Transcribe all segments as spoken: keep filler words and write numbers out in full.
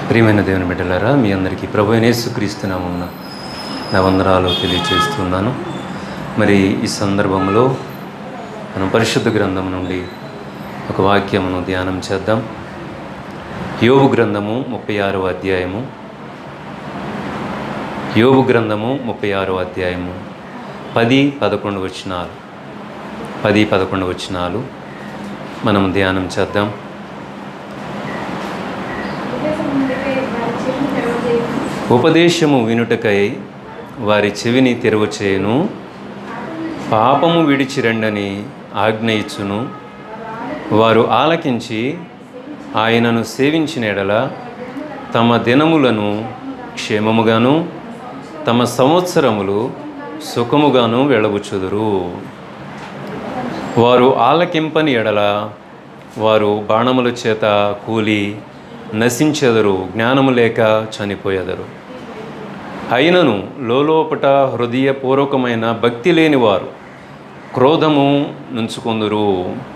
ప్రియమైన దేవుని బిడ్డలారా, మీ అందరికీ ప్రభువైన యేసుక్రీస్తు నామమున నా వందనాలు తెలియజేస్తున్నాను. మరి ఈ సందర్భంలో మనం పరిశుద్ధ గ్రంథం నుండి ఒక వాక్యమును ధ్యానం చేద్దాం. యోబు గ్రంథము ముప్పై ఆరవ అధ్యాయము యోబు గ్రంథము ముప్పై ఆరవ అధ్యాయము పది పదకొండు వచనాలు పది పదకొండు వచనాలు మనం ధ్యానం చేద్దాం. ఉపదేశము వినుటకై వారి చెవిని తెరవ చేయును, పాపము విడిచి రండని ఆజ్ఞ ఇచ్చును. వారు ఆలకించి ఆయనను సేవించిన ఎడల తమ దినములను క్షేమముగాను తమ సంవత్సరములు సుఖముగాను వెళ్ళబుచ్చుదురు. వారు ఆలకింపని ఎడల వారు బాణముల చేత కూలి నశించెదరు, జ్ఞానము లేక చనిపోయేదరు. అయినను లోలోపట హృదయపూర్వకమైన భక్తి లేని వారు క్రోధము నుంచుకొందురు.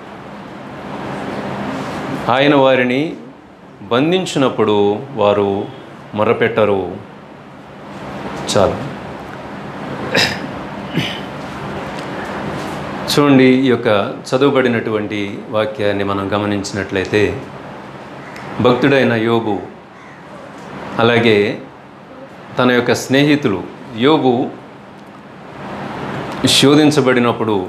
ఆయన వారిని బంధించినప్పుడు వారు మొరపెట్టరు. చాలు. చూడండి, ఈ యొక్క చదువుబడినటువంటి వాక్యాన్ని మనం గమనించినట్లయితే భక్తుడైన యోబు అలాగే తన యొక్క స్నేహితులు యోబు శోధించబడినప్పుడు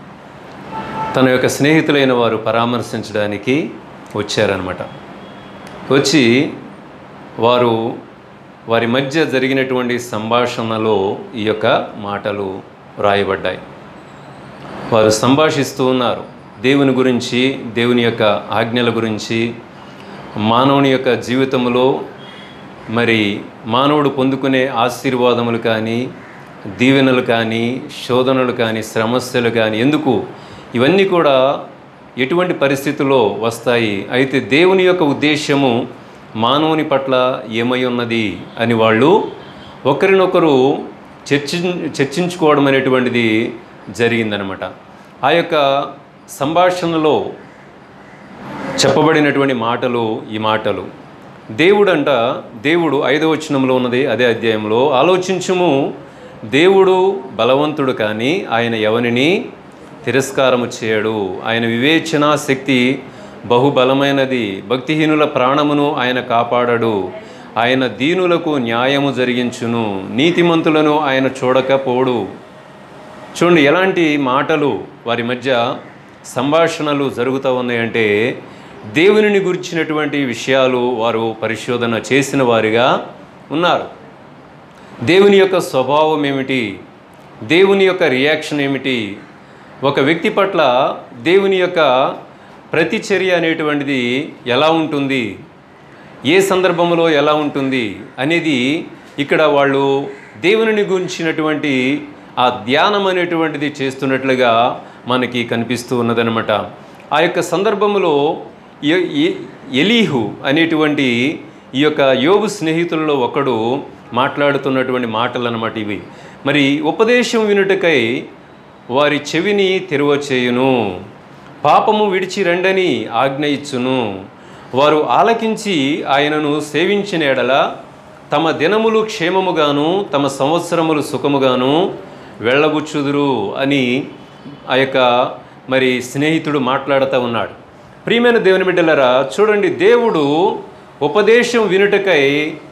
తన యొక్క స్నేహితులైన వారు పరామర్శించడానికి వచ్చారనమాట. వచ్చి వారు వారి మధ్య జరిగినటువంటి సంభాషణలో ఈ యొక్క మాటలు రాయబడ్డాయి. వారు సంభాషిస్తూ ఉన్నారు దేవుని గురించి, దేవుని యొక్క ఆజ్ఞల గురించి, మానవుని యొక్క జీవితంలో మరి మానవుడు పొందుకునే ఆశీర్వాదములు కానీ, దీవెనలు కానీ, శోధనలు కానీ, సమస్యలు కానీ, ఎందుకు ఇవన్నీ కూడా ఎటువంటి పరిస్థితుల్లో వస్తాయి, అయితే దేవుని యొక్క ఉద్దేశము మానవుని పట్ల ఏమై ఉన్నది అని వాళ్ళు ఒకరినొకరు చర్చి చర్చించుకోవడం అనేటువంటిది జరిగిందనమాట. ఆ యొక్క సంభాషణలో చెప్పబడినటువంటి మాటలు ఈ మాటలు దేవుడంట దేవుడు ఐదవ వచనంలో ఉన్నది అదే అధ్యాయంలో, ఆలోచించుము, దేవుడు బలవంతుడు కానీ ఆయన ఎవనిని తిరస్కారము చేయడు. ఆయన వివేచనా శక్తి బహుబలమైనది. భక్తిహీనుల ప్రాణమును ఆయన కాపాడడు. ఆయన దీనులకు న్యాయము జరిగించును, నీతిమంతులను ఆయన చూడకపోడు. చూడండి, ఎలాంటి మాటలు వారి మధ్య సంభాషణలు జరుగుతూ ఉన్నాయంటే దేవునిని గురించినటువంటి విషయాలు వారు పరిశోధన చేసిన వారిగా ఉన్నారు. దేవుని యొక్క స్వభావం ఏమిటి, దేవుని యొక్క రియాక్షన్ ఏమిటి, ఒక వ్యక్తి పట్ల దేవుని యొక్క ప్రతిచర్య అనేటువంటిది ఎలా ఉంటుంది, ఏ సందర్భంలో ఎలా ఉంటుంది అనేది ఇక్కడ వాళ్ళు దేవునిని గురించినటువంటి ఆ ధ్యానం అనేటువంటిది చేస్తున్నట్లుగా మనకి కనిపిస్తూ ఉన్నదనమాట. ఆ యొక్క సందర్భంలో ఎలీహు అనేటువంటి ఈ యొక్క యోబు స్నేహితులలో ఒకడు మాట్లాడుతున్నటువంటి మాటలు అన్నమాట ఇవి. మరి ఉపదేశం వినుటకై వారి చెవిని తెరవ చేయును, పాపము విడిచి రండని ఆజ్ఞ ఇచ్చును. వారు ఆలకించి ఆయనను సేవించిన ఎడల తమ దినములు క్షేమముగాను తమ సంవత్సరములు సుఖముగాను వెళ్ళబుచ్చుదురు అని ఆ యొక్క మరి స్నేహితుడు మాట్లాడుతూ ఉన్నాడు. ప్రియమైన దేవుని బిడ్డలారా, చూడండి, దేవుడు ఉపదేశం వినుటకై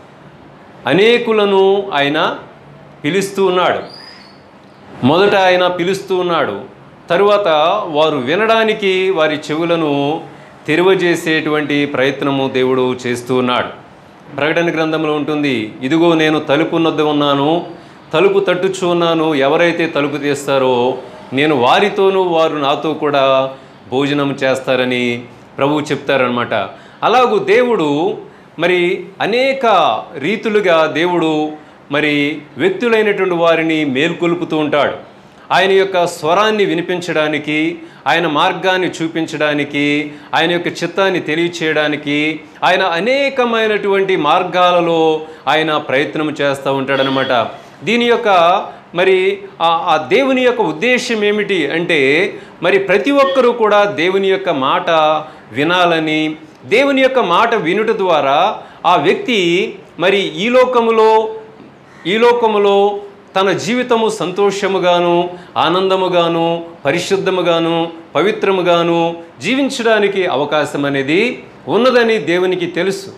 అనేకులను ఆయన పిలుస్తూ ఉన్నాడు. మొదట ఆయన పిలుస్తూ ఉన్నాడు, తరువాత వారు వినడానికి వారి చెవులను తెరవజేసేటువంటి ప్రయత్నము దేవుడు చేస్తూ ఉన్నాడు. ప్రకటన గ్రంథంలో ఉంటుంది, ఇదిగో నేను తలుపు వద్ద ఉన్నాను, తలుపు తట్టుచూ ఉన్నాను, ఎవరైతే తలుపు తీస్తారో నేను వారితోనూ వారు నాతో కూడా భోజనం చేస్తారని ప్రభువు చెప్తారనమాట. అలాగూ దేవుడు మరి అనేక రీతులుగా దేవుడు మరి వ్యక్తులైనటువంటి వారిని మేల్కొల్పుతూ ఉంటాడు. ఆయన యొక్క స్వరాన్ని వినిపించడానికి, ఆయన మార్గాన్ని చూపించడానికి, ఆయన యొక్క చిత్తాన్ని తెలియచేయడానికి ఆయన అనేకమైనటువంటి మార్గాలలో ఆయన ప్రయత్నం చేస్తూ ఉంటాడనమాట. దీని యొక్క మరి ఆ దేవుని యొక్క ఉద్దేశం ఏమిటి అంటే మరి ప్రతి ఒక్కరూ కూడా దేవుని యొక్క మాట వినాలని, దేవుని యొక్క మాట వినుట ద్వారా ఆ వ్యక్తి మరి ఈ లోకములో ఈ లోకములో తన జీవితము సంతోషముగాను, ఆనందముగాను, పరిశుద్ధముగాను, పవిత్రముగాను జీవించడానికి అవకాశం అనేది ఉన్నదని దేవునికి తెలుసు.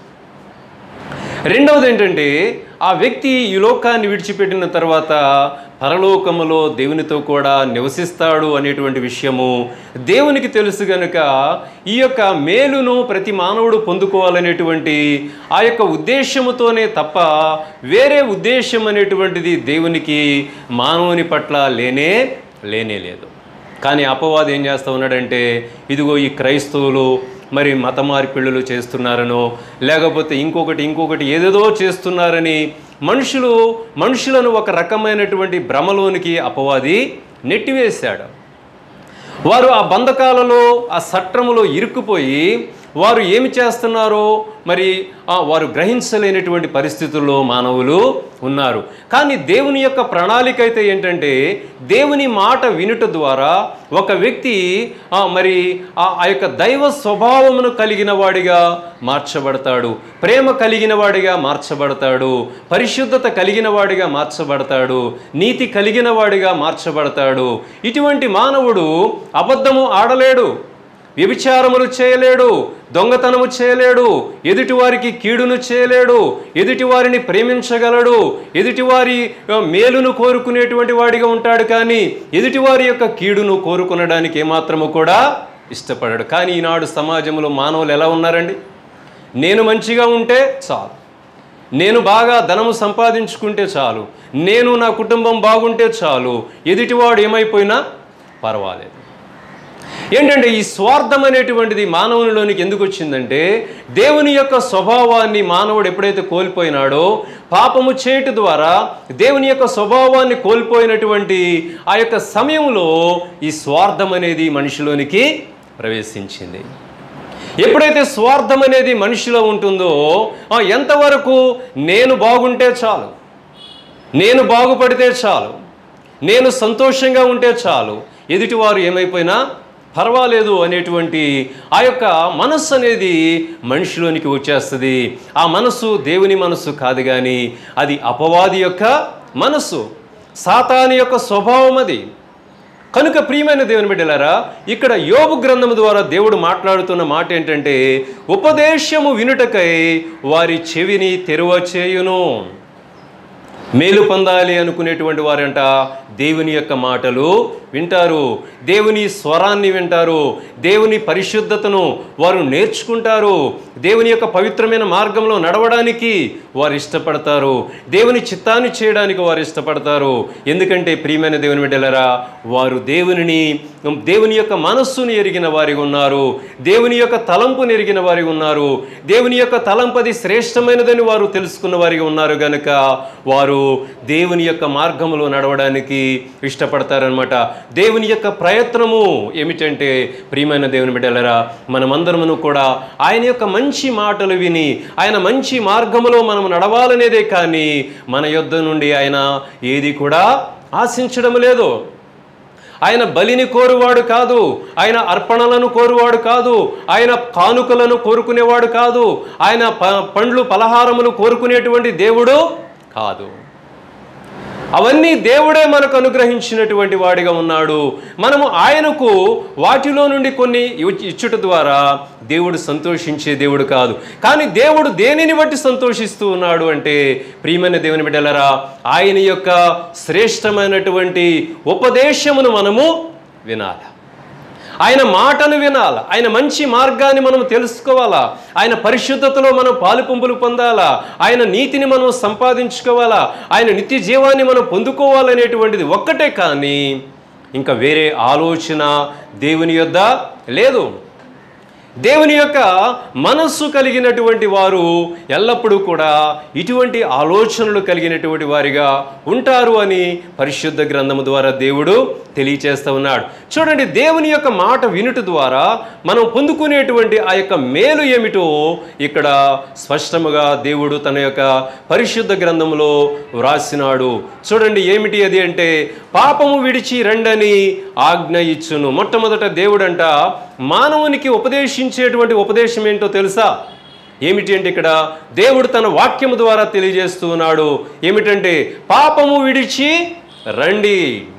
రెండవది ఏంటంటే, ఆ వ్యక్తి ఈ లోకాన్ని విడిచిపెట్టిన తర్వాత పరలోకములో దేవునితో కూడా నివసిస్తాడు అనేటువంటి విషయము దేవునికి తెలుసు గనుక ఈ యొక్క మేలును ప్రతి మానవుడు పొందుకోవాలనేటువంటి ఆ యొక్క ఉద్దేశముతోనే తప్ప వేరే ఉద్దేశం అనేటువంటిది దేవునికి మానవుని పట్ల లేనే లేనే లేదు. కానీ అపవాది ఏం చేస్తూ ఉన్నాడంటే, ఇదిగో ఈ క్రైస్తవులు మరి మత మార్పిడులు చేస్తున్నారనో లేకపోతే ఇంకొకటి ఇంకొకటి ఏదేదో చేస్తున్నారని మనుషులు మనుషులను ఒక రకమైనటువంటి భ్రమలోనికి అపవాది నెట్టివేశాడు. వారు ఆ బంధకాలలో ఆ సట్రములో ఇరుక్కుపోయి వారు ఏమి చేస్తున్నారో మరి వారు గ్రహించలేనటువంటి పరిస్థితుల్లో మానవులు ఉన్నారు. కానీ దేవుని యొక్క ప్రణాళిక అయితే ఏంటంటే, దేవుని మాట వినుట ద్వారా ఒక వ్యక్తి మరి ఆ యొక్క దైవ స్వభావమును కలిగిన వాడిగా మార్చబడతాడు, ప్రేమ కలిగిన వాడిగా మార్చబడతాడు, పరిశుద్ధత కలిగిన వాడిగా మార్చబడతాడు, నీతి కలిగిన వాడిగా మార్చబడతాడు. ఇటువంటి మానవుడు అబద్ధము ఆడలేడు, వ్యభిచారములు చేయలేడు, దొంగతనము చేయలేడు, ఎదుటివారికి కీడును చేయలేడు, ఎదుటివారిని ప్రేమించగలడు, ఎదుటివారి మేలును కోరుకునేటువంటి వాడిగా ఉంటాడు. కానీ ఎదుటివారి యొక్క కీడును కోరుకునడానికి ఏమాత్రము కూడా ఇష్టపడాడు. కానీ ఈనాడు సమాజంలో మానవులు ఎలా ఉన్నారండి? నేను మంచిగా ఉంటే చాలు, నేను బాగా ధనము సంపాదించుకుంటే చాలు, నేను నా కుటుంబం బాగుంటే చాలు, ఎదుటివాడు ఏమైపోయినా పర్వాలేదు. ఏంటంటే ఈ స్వార్థం అనేటువంటిది మానవునిలోనికి ఎందుకు వచ్చిందంటే, దేవుని యొక్క స్వభావాన్ని మానవుడు ఎప్పుడైతే కోల్పోయినాడో, పాపము చేయట ద్వారా దేవుని యొక్క స్వభావాన్ని కోల్పోయినటువంటి ఆ యొక్క సమయంలో ఈ స్వార్థం అనేది మనిషిలోనికి ప్రవేశించింది. ఎప్పుడైతే స్వార్థం అనేది మనిషిలో ఉంటుందో, ఎంతవరకు నేను బాగుంటే చాలు, నేను బాగుపడితే చాలు, నేను సంతోషంగా ఉంటే చాలు, ఎదుటివారు ఏమైపోయినా పర్వాలేదు అనేటువంటి ఆ యొక్క మనస్సు అనేది మనిషిలోనికి వచ్చేస్తుంది. ఆ మనస్సు దేవుని మనస్సు కాదు, కానీ అది అపవాది యొక్క మనస్సు, సాతాను యొక్క స్వభావం అది. కనుక ప్రియమైన దేవుని బిడ్డలారా, ఇక్కడ యోబు గ్రంథము ద్వారా దేవుడు మాట్లాడుతున్న మాట ఏంటంటే, ఉపదేశము వినుటకై వారి చెవిని తెరువ చేయును. మేలు పొందాలి అనుకునేటువంటి వారంట దేవుని యొక్క మాటలు వింటారు, దేవుని స్వరాన్ని వింటారు, దేవుని పరిశుద్ధతను వారు నేర్చుకుంటారు, దేవుని యొక్క పవిత్రమైన మార్గంలో నడవడానికి వారు ఇష్టపడతారు, దేవుని చిత్తాన్ని చేయడానికి వారు ఇష్టపడతారు. ఎందుకంటే ప్రియమైన దేవుని బిడ్డలారా, వారు దేవునిని దేవుని యొక్క మనస్సును ఎరిగిన వారిగా ఉన్నారు, దేవుని యొక్క తలంపును ఎరిగిన వారిగా ఉన్నారు, దేవుని యొక్క తలంపది శ్రేష్టమైనదని వారు తెలుసుకున్న వారిగా ఉన్నారు. గనుక వారు దేవుని యొక్క మార్గంలో నడవడానికి ఇష్టపడతారనమాట. దేవుని యొక్క ప్రయత్నము ఏమిటంటే, ప్రియమైన దేవుని బిడ్డలారా, మనమందరమును కూడా ఆయన యొక్క మంచి మాటలు విని ఆయన మంచి మార్గములో మనం నడవాలనేదే కానీ మన యొద్ద నుండి ఆయన ఏది కూడా ఆశించడం లేదు. ఆయన బలిని కోరువాడు కాదు, ఆయన అర్పణలను కోరువాడు కాదు, ఆయన కానుకలను కోరుకునేవాడు కాదు, ఆయన పండ్లు పలహారములు కోరుకునేటువంటి దేవుడు కాదు. అవన్నీ దేవుడే మనకు అనుగ్రహించినటువంటి వాడిగా ఉన్నాడు. మనము ఆయనకు వాటిలో నుండి కొన్ని ఇచ్చుట ద్వారా దేవుడు సంతోషించే దేవుడు కాదు. కానీ దేవుడు దేనిని బట్టి సంతోషిస్తూ ఉన్నాడు అంటే, ప్రియమైన దేవుని బిడ్డలారా, ఆయన యొక్క శ్రేష్టమైనటువంటి ఉపదేశమును మనము వినాలి, ఆయన మాటను వినాలా, ఆయన మంచి మార్గాన్ని మనం తెలుసుకోవాలా, ఆయన పరిశుద్ధతలో మనం పాలుపంపులు పొందాలా, ఆయన నీతిని మనం సంపాదించుకోవాలా, ఆయన నిత్య జీవాన్ని మనం పొందుకోవాలనేటువంటిది ఒక్కటే. కానీ ఇంకా వేరే ఆలోచన దేవుని యొద్ద లేదు. దేవుని యొక్క మనస్సు కలిగినటువంటి వారు ఎల్లప్పుడూ కూడా ఇటువంటి ఆలోచనలు కలిగినటువంటి వారిగా ఉంటారు అని పరిశుద్ధ గ్రంథము ద్వారా దేవుడు తెలియచేస్తూ ఉన్నాడు. చూడండి, దేవుని యొక్క మాట వినుట ద్వారా మనం పొందుకునేటువంటి ఆ యొక్క మేలు ఏమిటో ఇక్కడ స్పష్టముగా దేవుడు తన యొక్క పరిశుద్ధ గ్రంథములో వ్రాసినాడు. చూడండి, ఏమిటి అది అంటే, పాపము విడిచి రండని ఆజ్ఞ ఇచ్చును. మొట్టమొదట దేవుడంట మానవునికి ఉపదేశించేటువంటి ఉపదేశం ఏంటో తెలుసా? ఏమిటి అంటే ఇక్కడ దేవుడు తన వాక్యము ద్వారా తెలియజేస్తూ ఉన్నాడు. ఏమిటంటే పాపము విడిచి రండి.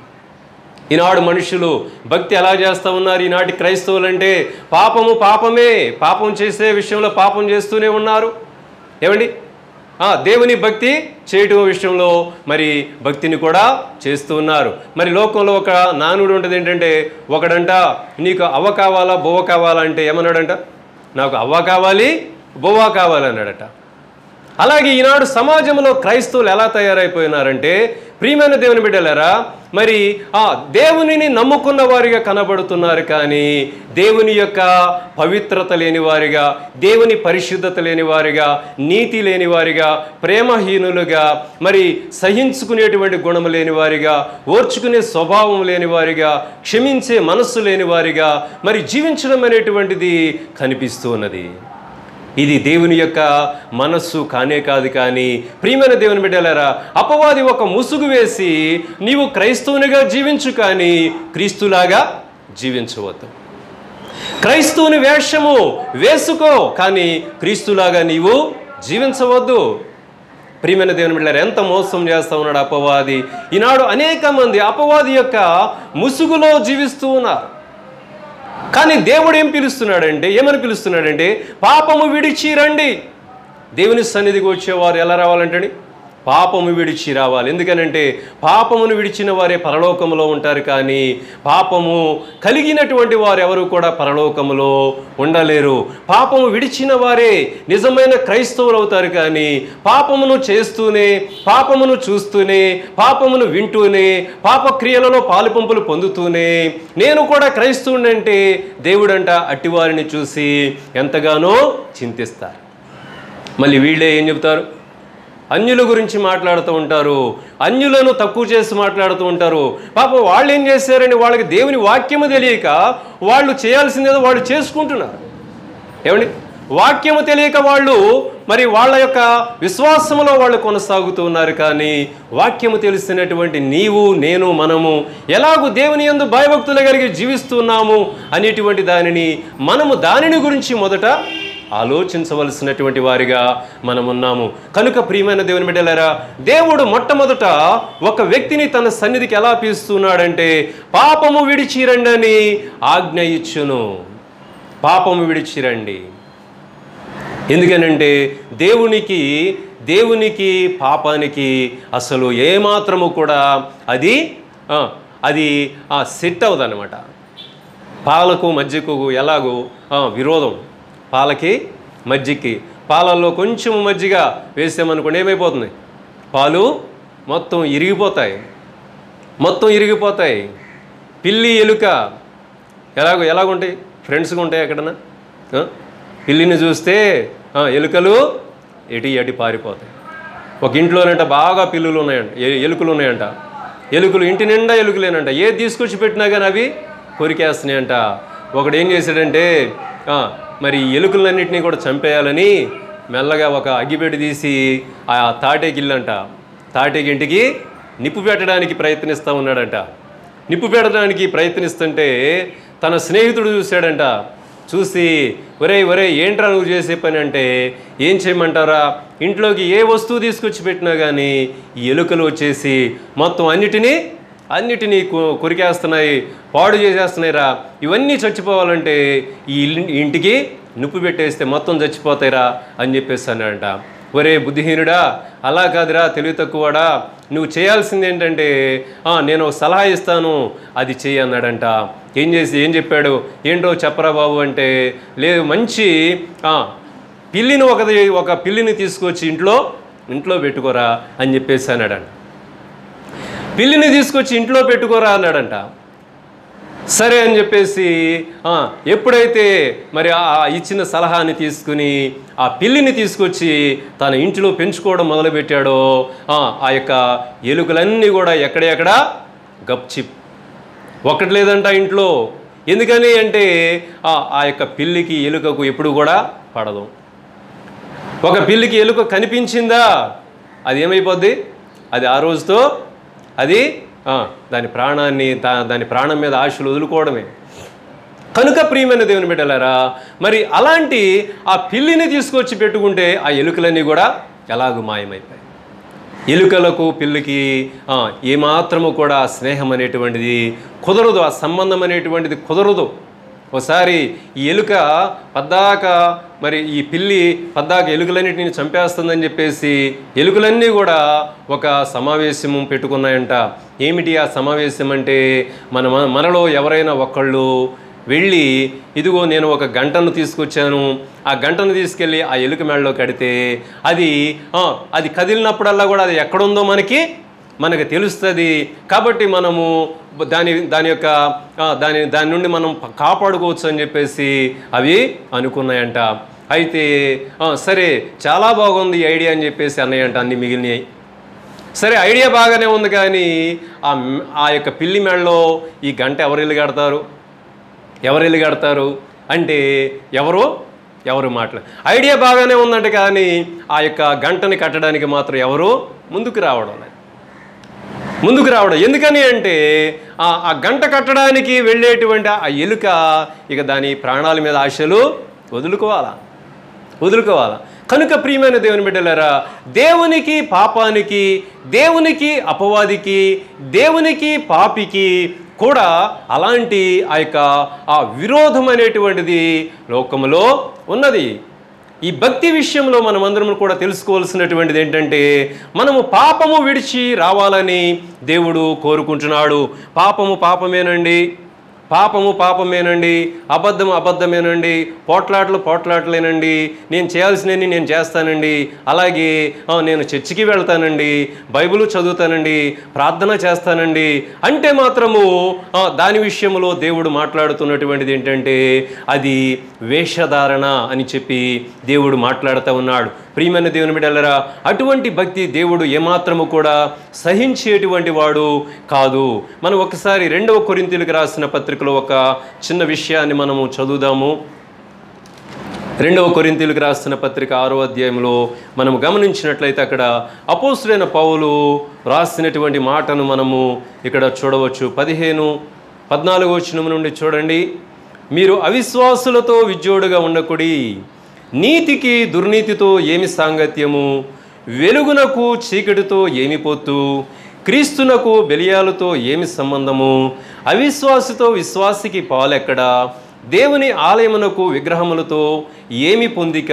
ఈనాడు మనుషులు భక్తి ఎలా చేస్తూ ఉన్నారు? ఈనాటి క్రైస్తవులు అంటే పాపము పాపమే, పాపం చేసే విషయంలో పాపం చేస్తూనే ఉన్నారు. ఏమండి, దేవుని భక్తి చేయటం విషయంలో మరి భక్తిని కూడా చేస్తూ ఉన్నారు. మరి లోకంలో ఒక నానుడు ఉంటుంది ఏంటంటే, ఒకడంట నీకు అవ్వ కావాలా బొవ్వ కావాలా అంటే ఏమన్నాడంట? నాకు అవ్వ కావాలి బొవ్వ కావాలి అన్నాడట. అలాగే ఈనాడు సమాజంలో క్రైస్తవులు ఎలా తయారైపోయినారంటే, ప్రియమైన దేవుని బిడ్డలారా, మరి ఆ దేవునిని నమ్ముకున్న వారిగా కనబడుతున్నారు, కానీ దేవుని యొక్క పవిత్రత లేని వారిగా, దేవుని పరిశుద్ధత లేని వారిగా, నీతి లేని వారిగా, ప్రేమహీనులుగా, మరి సహించుకునేటువంటి గుణము లేని వారిగా, ఓర్చుకునే స్వభావం లేని వారిగా, క్షమించే మనస్సు లేని వారిగా మరి జీవించడం అనేటువంటిది కనిపిస్తూ ఉన్నది. ఇది దేవుని యొక్క మనస్సు కానే కాదు. కానీ ప్రియమైన దేవుని బిడ్డలారా, అపవాది ఒక ముసుగు వేసి నీవు క్రైస్తవునిగా జీవించు, కానీ క్రీస్తులాగా జీవించవద్దు. క్రైస్తవుని వేషము వేసుకో, కానీ క్రీస్తులాగా నీవు జీవించవద్దు. ప్రియమైన దేవుని బిడ్డలారా, ఎంత మోసం చేస్తూ ఉన్నాడు అపవాది. ఈనాడు అనేక మంది అపవాది యొక్క ముసుగులో జీవిస్తూ ఉన్నారు. కానీ దేవుడు ఏం పిలుస్తున్నాడంటే, ఏమని పిలుస్తున్నాడంటే, పాపము విడిచి రండి. దేవుని సన్నిధికి వచ్చేవారు ఎలా రావాలంటే పాపము విడిచి రావాలి. ఎందుకనంటే పాపమును విడిచిన వారే పరలోకములో ఉంటారు, కానీ పాపము కలిగినటువంటి వారు ఎవరు కూడా పరలోకములో ఉండలేరు. పాపము విడిచిన వారే నిజమైన క్రైస్తవులు అవుతారు, కానీ పాపమును చేస్తూనే, పాపమును చూస్తూనే, పాపమును వింటూనే, పాప క్రియలలో పాలుపంపులు పొందుతూనే నేను కూడా క్రైస్తవుని అంటే దేవుడంట అట్టివారిని చూసి ఎంతగానో చింతిస్తారు. మళ్ళీ వీళ్ళే ఏం చెబుతారు? అన్యుల గురించి మాట్లాడుతూ ఉంటారు, అన్యులను తక్కువ చేసి మాట్లాడుతూ ఉంటారు. పాపం వాళ్ళు ఏం చేశారని వాళ్ళకి దేవుని వాక్యము తెలియక వాళ్ళు చేయాల్సిందేదో వాళ్ళు చేసుకుంటున్నారు. ఏమండి, వాక్యము తెలియక వాళ్ళు మరి వాళ్ళ యొక్క విశ్వాసములో వాళ్ళు కొనసాగుతూ ఉన్నారు. కానీ వాక్యము తెలిసినటువంటి నీవు, నేను, మనము ఎలాగూ దేవుని యందు భయభక్తులు కలిగి జీవిస్తున్నాము అనేటువంటి దానిని మనము దానిని గురించి మొదట ఆలోచించవలసినటువంటి వారిగా మనమున్నాము. కనుక ప్రియమైన దేవుని బిడ్డలారా, దేవుడు మొట్టమొదట ఒక వ్యక్తిని తన సన్నిధికి ఎలా పిలుస్తున్నాడంటే, పాపము విడిచిరండి అని ఆజ్ఞ ఇచ్చును. పాపము విడిచిరండి. ఎందుకనంటే దేవునికి దేవునికి పాపానికి అసలు ఏమాత్రము కూడా అది అది సెట్ అవ్వదన్నమాట. పాలకు మజ్జిగకు ఎలాగో విరోధం, పాలకి మజ్జిగకి. పాలల్లో కొంచెం మజ్జిగ వేసామనుకోండి ఏమైపోతుంది? పాలు మొత్తం ఇరిగిపోతాయి, మొత్తం ఇరిగిపోతాయి. పిల్లి ఎలుక ఎలాగో ఎలాగుంటాయి? ఫ్రెండ్స్గా ఉంటాయి ఎక్కడన్నా. పిల్లిని చూస్తే ఎలుకలు ఎటి ఎటి పారిపోతాయి. ఒక ఇంట్లోనంట బాగా పిల్లులు ఉన్నాయంట, ఎలుకలు ఉన్నాయంట. ఎలుకలు ఇంటి నిండా ఎలుకలేనంట. ఏది తీసుకొచ్చి పెట్టినా కానీ అవి కొరికేస్తున్నాయంట. ఒకడు ఏం చేశాడంటే, మరి ఎలుకలన్నింటినీ కూడా చంపేయాలని మెల్లగా ఒక అగ్గిపెట్టి తీసి ఆ తాటేకిల్లంట, తాటేకింటికి నిప్పు పెట్టడానికి ప్రయత్నిస్తూ ఉన్నాడంట. నిప్పు పెట్టడానికి ప్రయత్నిస్తుంటే తన స్నేహితుడు చూశాడంట. చూసి, ఒరే ఒరే ఏంట్రా నువ్వు చేసే పని అంటే, ఏం చేయమంటారా, ఇంట్లోకి ఏ వస్తువు తీసుకొచ్చి పెట్టినా కానీ ఈ ఎలుకలు వచ్చేసి మొత్తం అన్నిటినీ అన్నిటినీ కొరికేస్తున్నాయి, పాడు చేసేస్తున్నాయిరా. ఇవన్నీ చచ్చిపోవాలంటే ఈ ఇంటికి నిప్పు పెట్టేస్తే మొత్తం చచ్చిపోతాయిరా అని చెప్పేసి అన్నాడంట. ఒరే బుద్ధిహీనుడా, అలా కాదురా, తెలివి తక్కువడా, నువ్వు చేయాల్సింది ఏంటంటే నేను సలహా ఇస్తాను, అది చెయ్యి అన్నాడంట. ఏం చేసి ఏం చెప్పాడు? ఏంటో చెప్పరా బాబు అంటే, లేదు మంచి పిల్లిని ఒక ఒక పిల్లిని తీసుకొచ్చి ఇంట్లో ఇంట్లో పెట్టుకోరా అని చెప్పేసి అన్నాడంట. పిల్లిని తీసుకొచ్చి ఇంట్లో పెట్టుకోరా అన్నాడంట. సరే అని చెప్పేసి ఎప్పుడైతే మరి ఆ ఇచ్చిన సలహాని తీసుకుని ఆ పిల్లిని తీసుకొచ్చి తన ఇంటిలో పెంచుకోవడం మొదలుపెట్టాడో ఆ యొక్క ఎలుకలన్నీ కూడా ఎక్కడెక్కడ గప్చిప్, ఒకటి లేదంట ఇంట్లో. ఎందుకని అంటే ఆ యొక్క పిల్లికి ఎలుకకు ఎప్పుడు కూడా పడదు. ఒక పిల్లికి ఎలుక కనిపించిందా అది ఏమైపోద్ది? అది ఆ రోజుతో అది దాని ప్రాణాన్ని దాని ప్రాణం మీద ఆశలు వదులుకోవడమే. కనుక ప్రియమైన దేవుని బిడ్డలారా, మరి అలాంటి ఆ పిల్లిని తీసుకొచ్చి పెట్టుకుంటే ఆ ఎలుకలన్నీ కూడా ఎలాగూ మాయమైపోయాయి. ఎలుకలకు పిల్లికి ఏమాత్రము కూడా స్నేహం అనేటువంటిది కుదరదు, ఆ సంబంధం అనేటువంటిది కుదరదు. ఒకసారి ఈ ఎలుక పద్దాక మరి ఈ పిల్లి పద్దాక ఎలుకలన్నిటిని చంపేస్తుందని చెప్పేసి ఎలుకలన్నీ కూడా ఒక సమావేశం పెట్టుకున్నాయంట. ఏమిటి ఆ సమావేశం అంటే, మన మనలో ఎవరైనా ఒకళ్ళు వెళ్ళి, ఇదిగో నేను ఒక గంటను తీసుకొచ్చాను, ఆ గంటను తీసుకెళ్ళి ఆ ఎలుక మెడలో కడితే అది అది కదిలినప్పుడల్లా కూడా అది ఎక్కడుందో మనకి మనకు తెలుస్తుంది. కాబట్టి మనము దాని దాని యొక్క దాని దాని నుండి మనం కాపాడుకోవచ్చు అని చెప్పేసి అవి అనుకున్నాయంట. అయితే సరే చాలా బాగుంది ఈ ఐడియా అని చెప్పేసి అన్నాయంట అన్ని మిగిలినాయి. సరే ఐడియా బాగానే ఉంది, కానీ ఆ ఆ యొక్క పిల్లి మెడలో ఈ గంట ఎవరు ఇల్లు కడతారు ఎవరు ఇల్లు కడతారు అంటే ఎవరు ఎవరు మాట్లా ఐడియా బాగానే ఉందంటే, కానీ ఆ యొక్క గంటని కట్టడానికి మాత్రం ఎవరు ముందుకు రావడం లేదు ముందుకు రావడం ఎందుకని అంటే, ఆ గంట కట్టడానికి వెళ్ళేటువంటి ఆ ఎలుక ఇక దాని ప్రాణాల మీద ఆశలు వదులుకోవాలా వదులుకోవాలా కనుక ప్రియమైన దేవుని బిడ్డలారా, దేవునికి పాపానికి, దేవునికి అపవాదికి, దేవునికి పాపికి కూడా అలాంటి ఆ యొక్క ఆ విరోధం అనేటువంటిది లోకములో ఉన్నది. ఈ భక్తి విషయంలో మనమందరం కూడా తెలుసుకోవాల్సినటువంటిది ఏంటంటే, మనము పాపము విడిచి రావాలని దేవుడు కోరుకుంటున్నాడు. పాపము పాపమేనండి, పాపము పాపమేనండి, అబద్ధము అబద్ధమేనండి, పోట్లాటలు పోట్లాటలేనండి, నేను చేయాల్సినవి నేను చేస్తానండి, అలాగే నేను చర్చికి వెళ్తానండి, బైబిల్ చదువుతానండి, ప్రార్థన చేస్తానండి అంటే మాత్రము దాని విషయంలో దేవుడు మాట్లాడుతున్నటువంటిది ఏంటంటే అది వేషధారణ అని చెప్పి దేవుడు మాట్లాడుతూ ఉన్నాడు. ప్రియమైన దేవుని బిడ్డలారా, అటువంటి భక్తి దేవుడు ఏమాత్రము కూడా సహించేటువంటి వాడు కాదు. మనం ఒకసారి రెండవ కొరింథీయులకు రాసిన పత్రికలో ఒక చిన్న విషయాన్ని మనము చదువుదాము. రెండవ కొరింథీయులకు రాసిన పత్రిక ఆరో అధ్యాయంలో మనం గమనించినట్లయితే అక్కడ అపోస్తులైన పౌలు రాసినటువంటి మాటను మనము ఇక్కడ చూడవచ్చు. పదిహేను పద్నాలుగో వచనం నుండి చూడండి. మీరు అవిశ్వాసులతో విజ్జోడుగా ఉండకుడి, నీతికి దుర్నీతితో ఏమి సాంగత్యము, వెలుగునకు చీకటితో ఏమి పొత్తు, క్రీస్తునకు బెలియాలతో ఏమి సంబంధము, అవిశ్వాసితో విశ్వాసికి పాలెక్కడా, దేవుని ఆలయమునకు విగ్రహములతో ఏమి పొందిక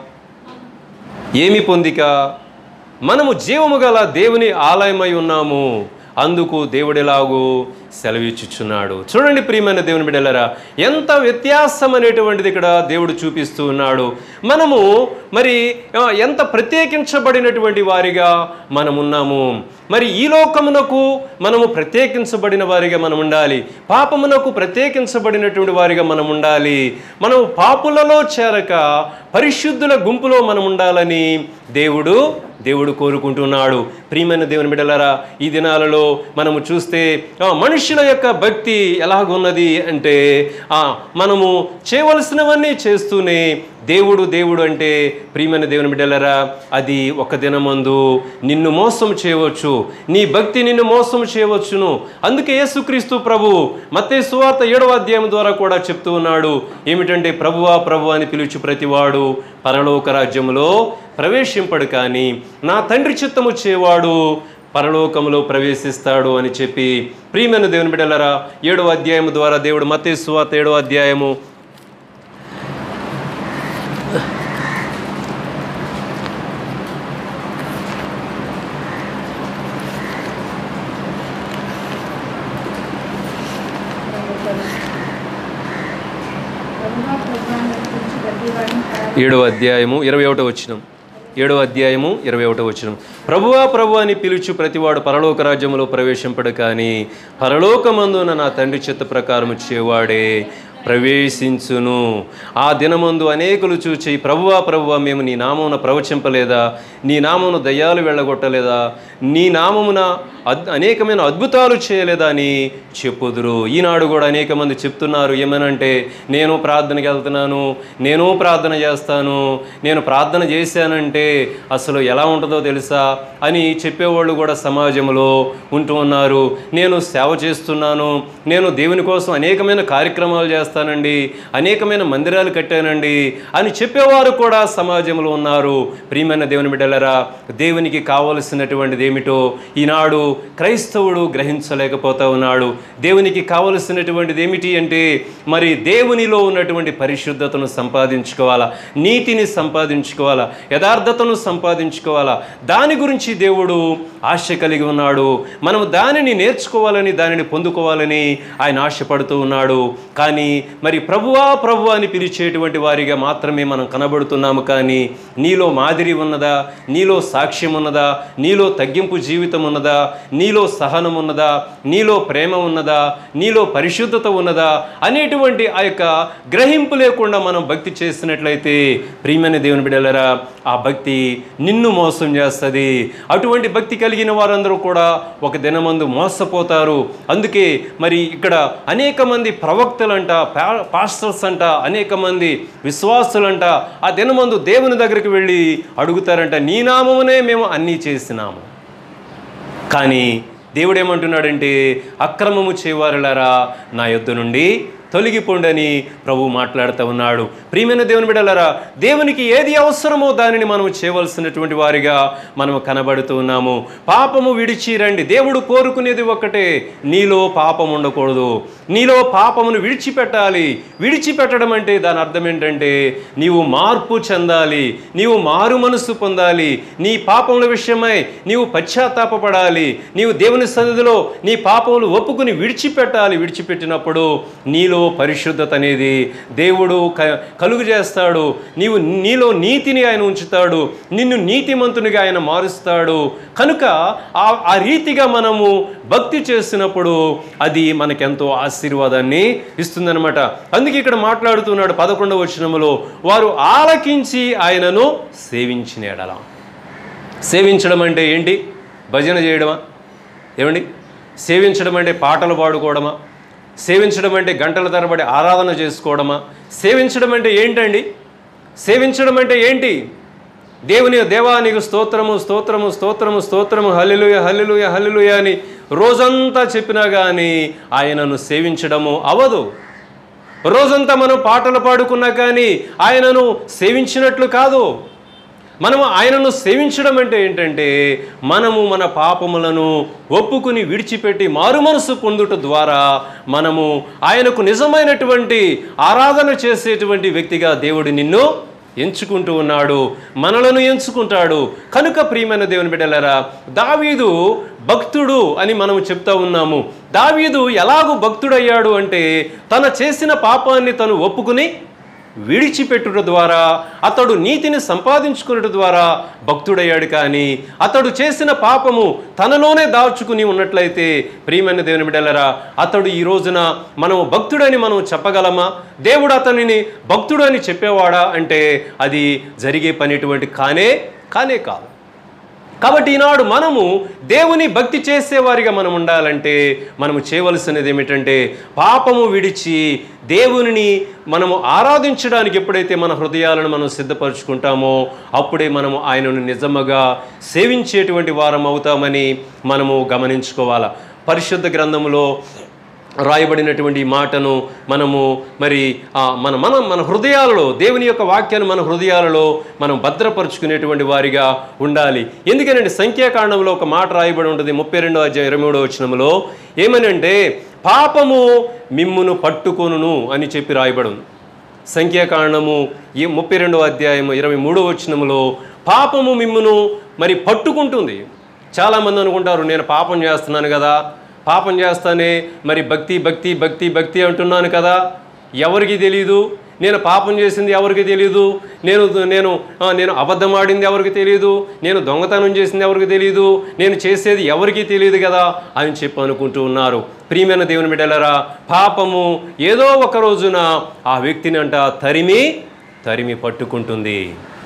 ఏమి పొందిక మనము జీవము గల దేవుని ఆలయమై ఉన్నాము, అందుకు దేవుడిలాగూ సెలవిచ్చుచున్నాడు. చూడండి ప్రియమైన దేవుని బిడ్డలారా, ఎంత వ్యత్యాసం అనేటువంటిది ఇక్కడ దేవుడు చూపిస్తూ ఉన్నాడు. మనము మరి ఎంత ప్రత్యేకించబడినటువంటి వారిగా మనమున్నాము. మరి ఈ లోకమునకు మనము ప్రత్యేకించబడిన వారిగా మనం ఉండాలి, పాపమునకు ప్రత్యేకించబడినటువంటి వారిగా మనం ఉండాలి. మనం పాపులలో చేరక పరిశుద్ధుల గుంపులో మనం ఉండాలని దేవుడు దేవుడు కోరుకుంటున్నాడు. ప్రియమైన దేవుని బిడ్డలారా, ఈ దినాలలో మనము చూస్తే మనుషుల యొక్క భక్తి ఎలాగున్నది అంటే, మనము చేయవలసినవన్నీ చేస్తూనే దేవుడు దేవుడు అంటే ప్రియమైన దేవుని బిడ్డలారా, అది ఒక దినమందు నిన్ను మోసం చేయవచ్చు, నీ భక్తి నిన్ను మోసం చేయవచ్చును. అందుకే యేసుక్రీస్తు ప్రభు మత్తయి సువార్త ఏడవ అధ్యాయం ద్వారా కూడా చెప్తూ ఉన్నాడు. ఏమిటంటే, ప్రభువా ప్రభు అని పిలుచు ప్రతివాడు పరలోక రాజ్యములో ప్రవేశింపడు, కానీ నా తండ్రి చిత్తము చేవాడు పరలోకములో ప్రవేశిస్తాడు అని చెప్పి ప్రియమైన దేవుని బిడ్డలారా, ఏడవ అధ్యాయము ద్వారా దేవుడు మత్తయి సువార్త ఏడవ అధ్యాయము ఏడవ అధ్యాయము ఇరవై ఒకటో వచనం ఏడవ అధ్యాయము ఇరవై ఒకటో వచనం ప్రభువా ప్రభు అని పిలుచు ప్రతివాడు పరలోక రాజ్యములో ప్రవేశింపడు, కానీ పరలోకమందున నా తండ్రి చిత్త ప్రకారము చేవాడే ప్రవేశించును. ఆ దినమందు అనేకులు చూచి, ప్రభువా ప్రభువా మేము నీ నామమున ప్రవచింపలేదా, నీ నామమును దయ్యాలు వెళ్ళగొట్టలేదా, నీ నామమున అద్ అనేకమైన అద్భుతాలు చేయలేదా అని చెప్పుదురు. ఈనాడు కూడా అనేక మంది చెప్తున్నారు. ఏమనంటే, నేను ప్రార్థనకి వెళ్తున్నాను, నేను ప్రార్థన చేస్తాను, నేను ప్రార్థన చేశానంటే అసలు ఎలా ఉంటుందో తెలుసా అని చెప్పేవాళ్ళు కూడా సమాజంలో ఉంటూ ఉన్నారు. నేను సేవ చేస్తున్నాను, నేను దేవుని కోసం అనేకమైన కార్యక్రమాలు చేస్తాను, చేస్తానండి, అనేకమైన మందిరాలు కట్టానండి అని చెప్పేవారు కూడా సమాజంలో ఉన్నారు. ప్రియమైన దేవుని బిడ్డలారా, దేవునికి కావలసినటువంటిది ఏమిటో ఈనాడు క్రైస్తవుడు గ్రహించలేకపోతా ఉన్నాడు. దేవునికి కావలసినటువంటిది ఏమిటి అంటే మరి దేవునిలో ఉన్నటువంటి పరిశుద్ధతను సంపాదించుకోవాలా, నీతిని సంపాదించుకోవాలా, యథార్థతను సంపాదించుకోవాలా. దాని గురించి దేవుడు ఆశ కలిగి ఉన్నాడు. మనం దానిని నేర్చుకోవాలని, దానిని పొందుకోవాలని ఆయన ఆశపడుతూ ఉన్నాడు. కానీ మరి ప్రభువా ప్రభు అని పిలిచేటువంటి వారిగా మాత్రమే మనం కనబడుతున్నాము. కానీ నీలో మాదిరి ఉన్నదా, నీలో సాక్ష్యం ఉన్నదా, నీలో తగ్గింపు జీవితం ఉన్నదా, నీలో సహనం ఉన్నదా, నీలో ప్రేమ ఉన్నదా, నీలో పరిశుద్ధత ఉన్నదా అనేటువంటి ఆ యొక్క గ్రహింపు లేకుండా మనం భక్తి చేసినట్లయితే ప్రియమైన దేవుని బిడ్డలారా, ఆ భక్తి నిన్ను మోసం చేస్తుంది. అటువంటి భక్తి కలిగిన వారందరూ కూడా ఒక దినమందు మోసపోతారు. అందుకే మరి ఇక్కడ అనేక మంది ప్రవక్తలంట, పాస్టర్స్ అంట, అనేక మంది విశ్వాసులంట ఆ దినమందు దేవుని దగ్గరికి వెళ్ళి అడుగుతారంట, నీ నామమునే మేము అన్నీ చేసినాము. కానీ దేవుడు ఏమంటున్నాడంటే, అక్రమము చేయవారులారా నా యొద్ద నుండి తొలగిపోండని ప్రభు మాట్లాడుతూ ఉన్నాడు. ప్రియమైన దేవుని బిడ్డలారా, దేవునికి ఏది అవసరమో దానిని మనం చేయవలసినటువంటి వారిగా మనం కనబడుతూ ఉన్నాము. పాపము విడిచిరండి. దేవుడు కోరుకునేది ఒక్కటే, నీలో పాపం ఉండకూడదు, నీలో పాపమును విడిచిపెట్టాలి. విడిచిపెట్టడం అంటే దాని అర్థం ఏంటంటే నీవు మార్పు చెందాలి, నీవు మారు మనసు పొందాలి, నీ పాపముల విషయమై నీవు పశ్చాత్తాపపడాలి, నీవు దేవుని సన్నిధిలో నీ పాపములు ఒప్పుకుని విడిచిపెట్టాలి. విడిచిపెట్టినప్పుడు నీలో పరిశుద్ధత అనేది దేవుడు కలుగు చేస్తాడు. నీవు నీలో నీతిని ఆయన ఉంచుతాడు, నిన్ను నీతిమంతునిగా ఆయన మారుస్తాడు. కనుక ఆ రీతిగా మనము భక్తి చేసినప్పుడు అది మనకెంతో ఆశీర్వాదాన్ని ఇస్తుందన్నమాట. అందుకే ఇక్కడ మాట్లాడుతున్నాడు పదకొండవ వచనములో, వారు ఆలకించి ఆయనను సేవించిన ఎడల. సేవించడం అంటే ఏంటి? భజన చేయడమా? ఏమండి? సేవించడం అంటే పాటలు పాడుకోవడమా? సేవించడం అంటే గంటల తరబడి ఆరాధన చేసుకోవడమా? సేవించడం అంటే ఏంటండి? సేవించడం అంటే ఏంటి? దేవుని దేవానికి స్తోత్రము స్తోత్రము స్తోత్రము స్తోత్రము హల్లెలూయా హల్లెలూయా హల్లెలూయా అని రోజంతా చెప్పినా కానీ ఆయనను సేవించడము అవదు. రోజంతా మనం పాటలు పాడుకున్నా కానీ ఆయనను సేవించినట్లు కాదు. మనము ఆయనను సేవించడం అంటే ఏంటంటే మనము మన పాపములను ఒప్పుకుని విడిచిపెట్టి మారు మనసు పొందుట ద్వారా మనము ఆయనకు నిజమైనటువంటి ఆరాధన చేసేటువంటి వ్యక్తిగా దేవుడు నిన్ను ఎంచుకుంటూ ఉన్నాడు, మనలను ఎంచుకుంటాడు. కనుక ప్రియమైన దేవుని బిడ్డలారా, దావీదు భక్తుడు అని మనం చెప్తా ఉన్నాము. దావీదు ఎలాగూ భక్తుడయ్యాడు అంటే తన చేసిన పాపాన్ని తను ఒప్పుకుని విడిచిపెట్టుట ద్వారా అతడు నీతిని సంపాదించుకున్నట ద్వారా భక్తుడయ్యాడు. కానీ అతడు చేసిన పాపము తనలోనే దాచుకుని ఉన్నట్లయితే ప్రియమైన దేవుని బిడ్డలారా, అతడు ఈ రోజున మనం భక్తుడని మనం చెప్పగలమా? దేవుడు అతనిని భక్తుడు అని చెప్పేవాడా అంటే అది జరిగే పని ఎటువంటి కానే కానే కాదు. కాబట్టి ఈనాడు మనము దేవుని భక్తి చేసేవారిగా మనం ఉండాలంటే మనము చేయవలసినది ఏమిటంటే పాపము విడిచి దేవునిని మనము ఆరాధించడానికి ఎప్పుడైతే మన హృదయాలను మనం సిద్ధపరచుకుంటామో అప్పుడే మనము ఆయనను నిజముగా సేవించేటువంటి వారం అవుతామని మనము గమనించుకోవాలి. పరిశుద్ధ గ్రంథములో రాయబడినటువంటి మాటను మనము మరి మన మన మన హృదయాలలో దేవుని యొక్క వాక్యాన్ని మన హృదయాలలో మనం భద్రపరుచుకునేటువంటి వారిగా ఉండాలి. ఎందుకనంటే సంఖ్యాకాండంలో ఒక మాట రాయబడి ఉంటుంది, ముప్పై రెండో అధ్యాయం ఇరవై మూడో వచనంలో ఏమనంటే పాపము మిమ్మును పట్టుకొనును అని చెప్పి రాయబడి ఉంది. సంఖ్యాకాండము ఈ ముప్పై రెండవ అధ్యాయం ఇరవై మూడో వచనంలో పాపము మిమ్మును మరి పట్టుకుంటుంది. చాలామంది అనుకుంటారు, నేను పాపం చేస్తున్నాను కదా, పాపం చేస్తానే మరి భక్తి భక్తి భక్తి భక్తి అంటున్నాను కదా, ఎవరికి తెలీదు, నేను పాపం చేసింది ఎవరికి తెలీదు, నేను నేను నేను అబద్ధం ఆడింది ఎవరికి తెలియదు, నేను దొంగతనం చేసింది ఎవరికి తెలియదు, నేను చేసేది ఎవరికి తెలియదు కదా అని చెప్పి అనుకుంటూ ఉన్నారు. ప్రియమైన దేవుని బిడ్డలారా, పాపము ఏదో ఒక రోజున ఆ వ్యక్తిని అంట తరిమి తరిమి పట్టుకుంటుంది.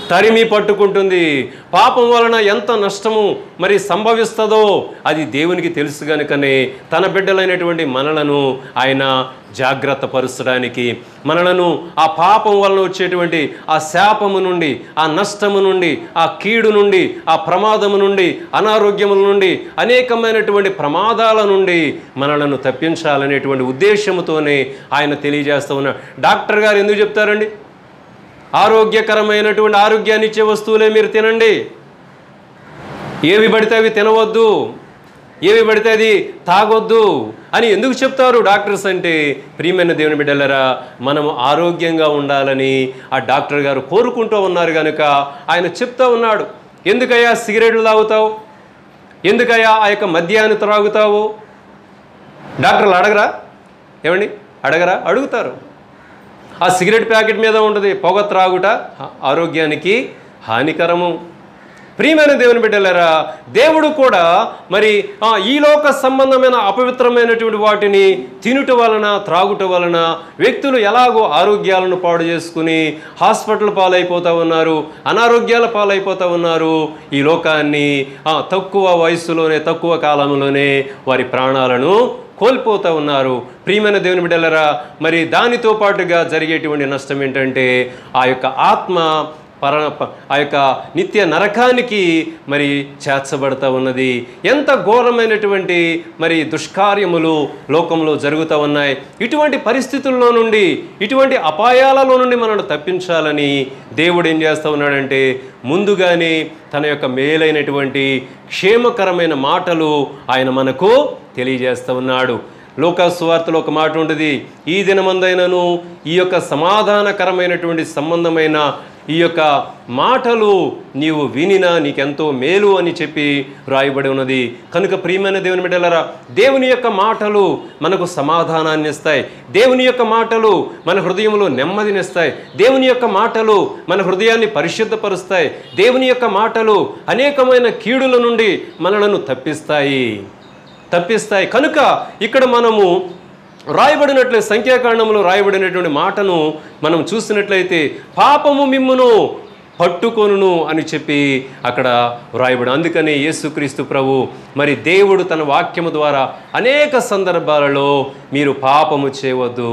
తరిమి పట్టుకుంటుంది. పాపం వలన ఎంత నష్టము మరి సంభవిస్తుందో అది దేవునికి తెలుసు కనుకనే తన బిడ్డలైనటువంటి మనలను ఆయన జాగ్రత్త పరచడానికి, మనలను ఆ పాపం వలన వచ్చేటువంటి ఆ శాపము నుండి, ఆ నష్టము నుండి, ఆ కీడు నుండి, ఆ ప్రమాదము నుండి, అనారోగ్యముల నుండి, అనేకమైనటువంటి ప్రమాదాల నుండి మనలను తప్పించాలనేటువంటి ఉద్దేశంతోనే ఆయన తెలియజేస్తూ ఉన్నాడు. డాక్టర్ గారు ఎందుకు చెప్తారండి? ఆరోగ్యకరమైనటువంటి ఆరోగ్యాన్ని ఇచ్చే వస్తువులే మీరు తినండి, ఏవి పడితే అవి తినవద్దు, ఏవి పడితే అది తాగొద్దు అని ఎందుకు చెప్తారు డాక్టర్స్ అంటే? ప్రియమైన దేవుని బిడ్డలారా, మనము ఆరోగ్యంగా ఉండాలని ఆ డాక్టర్ గారు కోరుకుంటూ ఉన్నారు కనుక ఆయన చెప్తా ఉన్నాడు. ఎందుకయ్యా సిగరెట్లు తాగుతావు, ఎందుకయ్యా ఆ యొక్క మద్యాన్ని త్రాగుతావు? డాక్టర్లు అడగరా? ఏమండి అడగరా? అడుగుతారు. ఆ సిగరెట్ ప్యాకెట్ మీద ఉంటుంది పొగ త్రాగుట ఆరోగ్యానికి హానికరము. ప్రియమైన దేవుని బిడ్డలారా, దేవుడు కూడా మరి ఈ లోక సంబంధమైన అపవిత్రమైనటువంటి వాటిని తినుట వలన, త్రాగుట వలన వ్యక్తులు ఎలాగో ఆరోగ్యాలను పాడు చేసుకుని హాస్పిటల్ పాలైపోతూ ఉన్నారు, అనారోగ్యాల పాలైపోతూ ఉన్నారు. ఈ లోకాన్ని తక్కువ వయస్సులోనే, తక్కువ కాలంలోనే వారి ప్రాణాలను కోల్పోతూ ఉన్నారు. ప్రియమైన దేవుని బిడ్డలారా, మరి దానితో పాటుగా జరిగేటువంటి నష్టం ఏంటంటే ఆ యొక్క ఆత్మ పర ఆ యొక్క నిత్య నరకానికి మరి చేర్చబడతా ఉన్నది. ఎంత ఘోరమైనటువంటి మరి దుష్కార్యములు లోకంలో జరుగుతూ ఉన్నాయి. ఇటువంటి పరిస్థితుల్లో నుండి, ఇటువంటి అపాయాలలో నుండి మనల్ని తప్పించాలని దేవుడు ఏం చేస్తూ ఉన్నాడంటే ముందుగానే తన యొక్క మేలైనటువంటి క్షేమకరమైన మాటలు ఆయన మనకు తెలియజేస్తూ ఉన్నాడు. లోకా సువార్తలో ఒక మాట ఉంటుంది, ఈ దినమందైనను ఈ యొక్క సమాధానకరమైనటువంటి సంబంధమైన ఈ యొక్క మాటలు నీవు వినినా నీకెంతో మేలు అని చెప్పి రాయబడి ఉన్నది. కనుక ప్రియమైన దేవుని బిడ్డలారా, దేవుని యొక్క మాటలు మనకు సమాధానాన్ని ఇస్తాయి, దేవుని యొక్క మాటలు మన హృదయంలో నెమ్మదినిస్తాయి, దేవుని యొక్క మాటలు మన హృదయాన్ని పరిశుద్ధపరుస్తాయి, దేవుని యొక్క మాటలు అనేకమైన కీడుల నుండి మనలను తప్పిస్తాయి తప్పిస్తాయి కనుక ఇక్కడ మనము రాయబడినట్లే సంఖ్యాకాండంలో రాయబడినటువంటి మాటను మనం చూసినట్లయితే పాపము మిమ్మును పట్టుకొనును అని చెప్పి అక్కడ రాయబడి. అందుకని యేసుక్రీస్తు ప్రభు మరి దేవుడు తన వాక్యము ద్వారా అనేక సందర్భాలలో మీరు పాపము చేయవద్దు.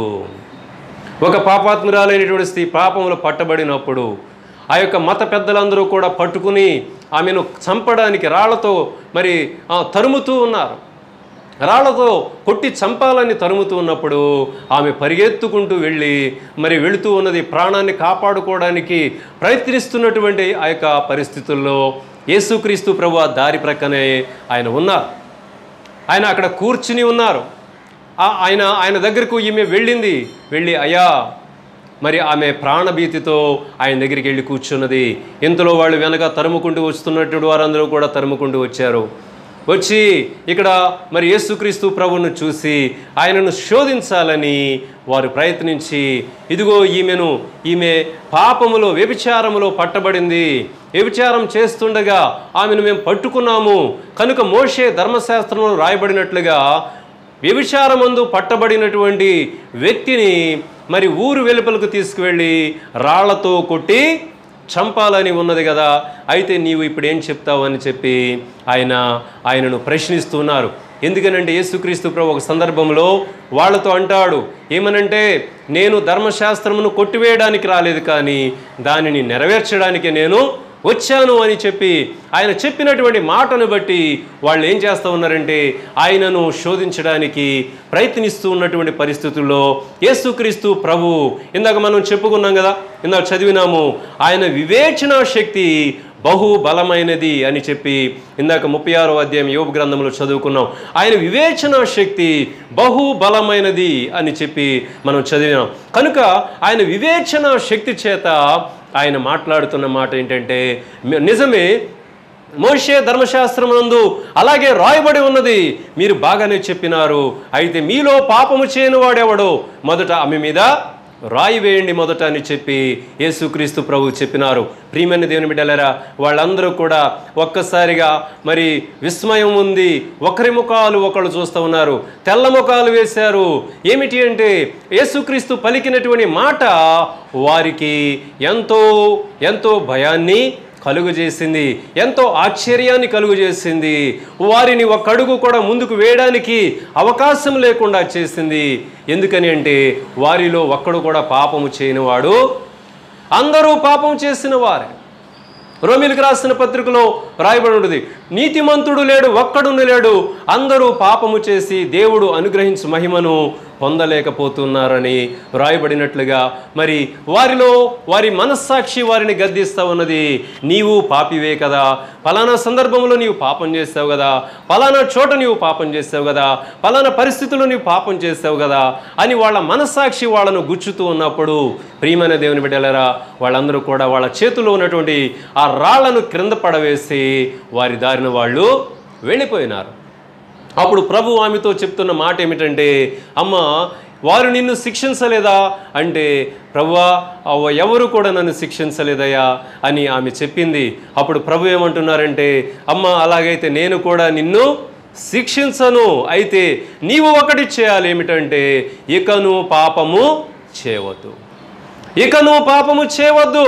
ఒక పాపాత్మురాలైనటువంటి స్త్రీ పాపములో పట్టబడినప్పుడు ఆ యొక్క మత పెద్దలందరూ కూడా పట్టుకుని ఆమెను చంపడానికి రాళ్లతో మరి తరుముతూ ఉన్నారు. రాళ్లతో కొట్టి చంపాలని తరుముతూ ఉన్నప్పుడు ఆమె పరిగెత్తుకుంటూ వెళ్ళి మరి వెళుతూ ఉన్నది ప్రాణాన్ని కాపాడుకోవడానికి ప్రయత్నిస్తున్నటువంటి ఆ యొక్క పరిస్థితుల్లో యేసుక్రీస్తు ప్రభు ఆ దారి ప్రక్కనే ఆయన ఉన్నారు. ఆయన అక్కడ కూర్చుని ఉన్నారు. ఆయన ఆయన దగ్గరకు ఈమె వెళ్ళింది. వెళ్ళి అయ్యా మరి ఆమె ప్రాణభీతితో ఆయన దగ్గరికి వెళ్ళి కూర్చున్నది. ఇంతలో వాళ్ళు వెనక తరుముకుంటూ వస్తున్నటువంటి వారందరూ కూడా తరుముకుంటూ వచ్చారు. వచ్చి ఇక్కడ మరి యేసుక్రీస్తు ప్రభువును చూసి ఆయనను శోధించాలని వారు ప్రయత్నించి, ఇదిగో ఈమెను ఈమె పాపములో వ్యభిచారములో పట్టబడింది, వ్యభిచారం చేస్తుండగా ఆమెను మేము పట్టుకున్నాము కనుక మోషే ధర్మశాస్త్రంలో రాయబడినట్లుగా వ్యభిచారమందు పట్టబడినటువంటి వ్యక్తిని మరి ఊరు వెలుపలకు తీసుకువెళ్ళి రాళ్లతో కొట్టి చంపాలని ఉన్నది కదా, అయితే నీవు ఇప్పుడు ఏం చెప్తావు అని చెప్పి ఆయన ఆయనను ప్రశ్నిస్తున్నారు. ఎందుకనంటే యేసుక్రీస్తు ప్రభు ఒక సందర్భంలో వాళ్ళతో అంటాడు, ఏమనంటే నేను ధర్మశాస్త్రమును కొట్టివేయడానికి రాలేదు కానీ దానిని నెరవేర్చడానికి నేను వచ్చాను అని చెప్పి ఆయన చెప్పినటువంటి మాటను బట్టి వాళ్ళు ఏం చేస్తూ ఉన్నారంటే ఆయనను శోధించడానికి ప్రయత్నిస్తూ ఉన్నటువంటి పరిస్థితుల్లో యేసుక్రీస్తు ప్రభు ఇందాక మనం చెప్పుకున్నాం కదా, ఇందాక చదివినాము, ఆయన వివేచనా శక్తి బహు బలమైనది అని చెప్పి ఇందాక ముప్పై ఆరో అధ్యాయం యోబు గ్రంథంలో చదువుకున్నాం. ఆయన వివేచనా శక్తి బహు బలమైనది అని చెప్పి మనం చదివినాం. కనుక ఆయన వివేచనా శక్తి చేత ఆయన మాట్లాడుతున్న మాట ఏంటంటే నిజమే, మోషే ధర్మశాస్త్రమునందు అలాగే రాయబడి ఉన్నది, మీరు బాగానే చెప్పినారు, అయితే మీలో పాపము చేయని వాడెవడో మొదట ఆమె మీద రాయి వేయండి మొదట అని చెప్పి యేసుక్రీస్తు ప్రభు చెప్పినారు. ప్రియమైన దేవుని బిడ్డలారా, వాళ్ళందరూ కూడా ఒక్కసారిగా మరి విస్మయం ఉంది. ఒకరి ముఖాలు ఒకళ్ళు చూస్తూ ఉన్నారు, తెల్ల ముఖాలు వేశారు. ఏమిటి అంటే యేసుక్రీస్తు పలికినటువంటి మాట వారికి ఎంతో ఎంతో భయాన్ని కలుగు చేసింది, ఎంతో ఆశ్చర్యాన్ని కలుగు చేసింది. వారిని ఒక అడుగు కూడా ముందుకు వేయడానికి అవకాశం లేకుండా చేసింది. ఎందుకని అంటే వారిలో ఒక్కడు కూడా పాపము చేయనివాడు, అందరూ పాపం చేసిన వారే. రోమీలకు రాసిన పత్రికలో రాయబడి ఉంటుంది, నీతిమంతుడు లేడు, ఒక్కడును లేడు, అందరూ పాపము చేసి దేవుడు అనుగ్రహించు మహిమను పొందలేకపోతున్నారని వ్రాయబడినట్లుగా మరి వారిలో వారి మనస్సాక్షి వారిని గద్దిస్తూ ఉన్నది. నీవు పాపివే కదా, పలానా సందర్భంలో నీవు పాపం చేస్తావు కదా, పలానా చోట నీవు పాపం చేస్తావు కదా, పలానా పరిస్థితుల్లో నీవు పాపం చేస్తావు కదా అని వాళ్ళ మనస్సాక్షి వాళ్ళను గుచ్చుతూ ఉన్నప్పుడు ప్రియమైన దేవుని బిడ్డలారా, వాళ్ళందరూ కూడా వాళ్ళ చేతిలో ఉన్నటువంటి ఆ రాళ్లను క్రింద పడవేసి వారి దారిన వాళ్ళు వెళ్ళిపోయినారు. అప్పుడు ప్రభు ఆమెతో చెప్తున్న మాట ఏమిటంటే, అమ్మ వారు నిన్ను శిక్షించలేదా అంటే, ప్రభువా ఎవరు కూడా నన్ను శిక్షించలేదయ్యా అని ఆమె చెప్పింది. అప్పుడు ప్రభు ఏమంటున్నారంటే, అమ్మ అలాగైతే నేను కూడా నిన్ను శిక్షించను, అయితే నీవు ఒకటి చేయాలి, ఏమిటంటే ఇకను పాపము చేయవద్దు, ఇకను పాపము చేయవద్దు.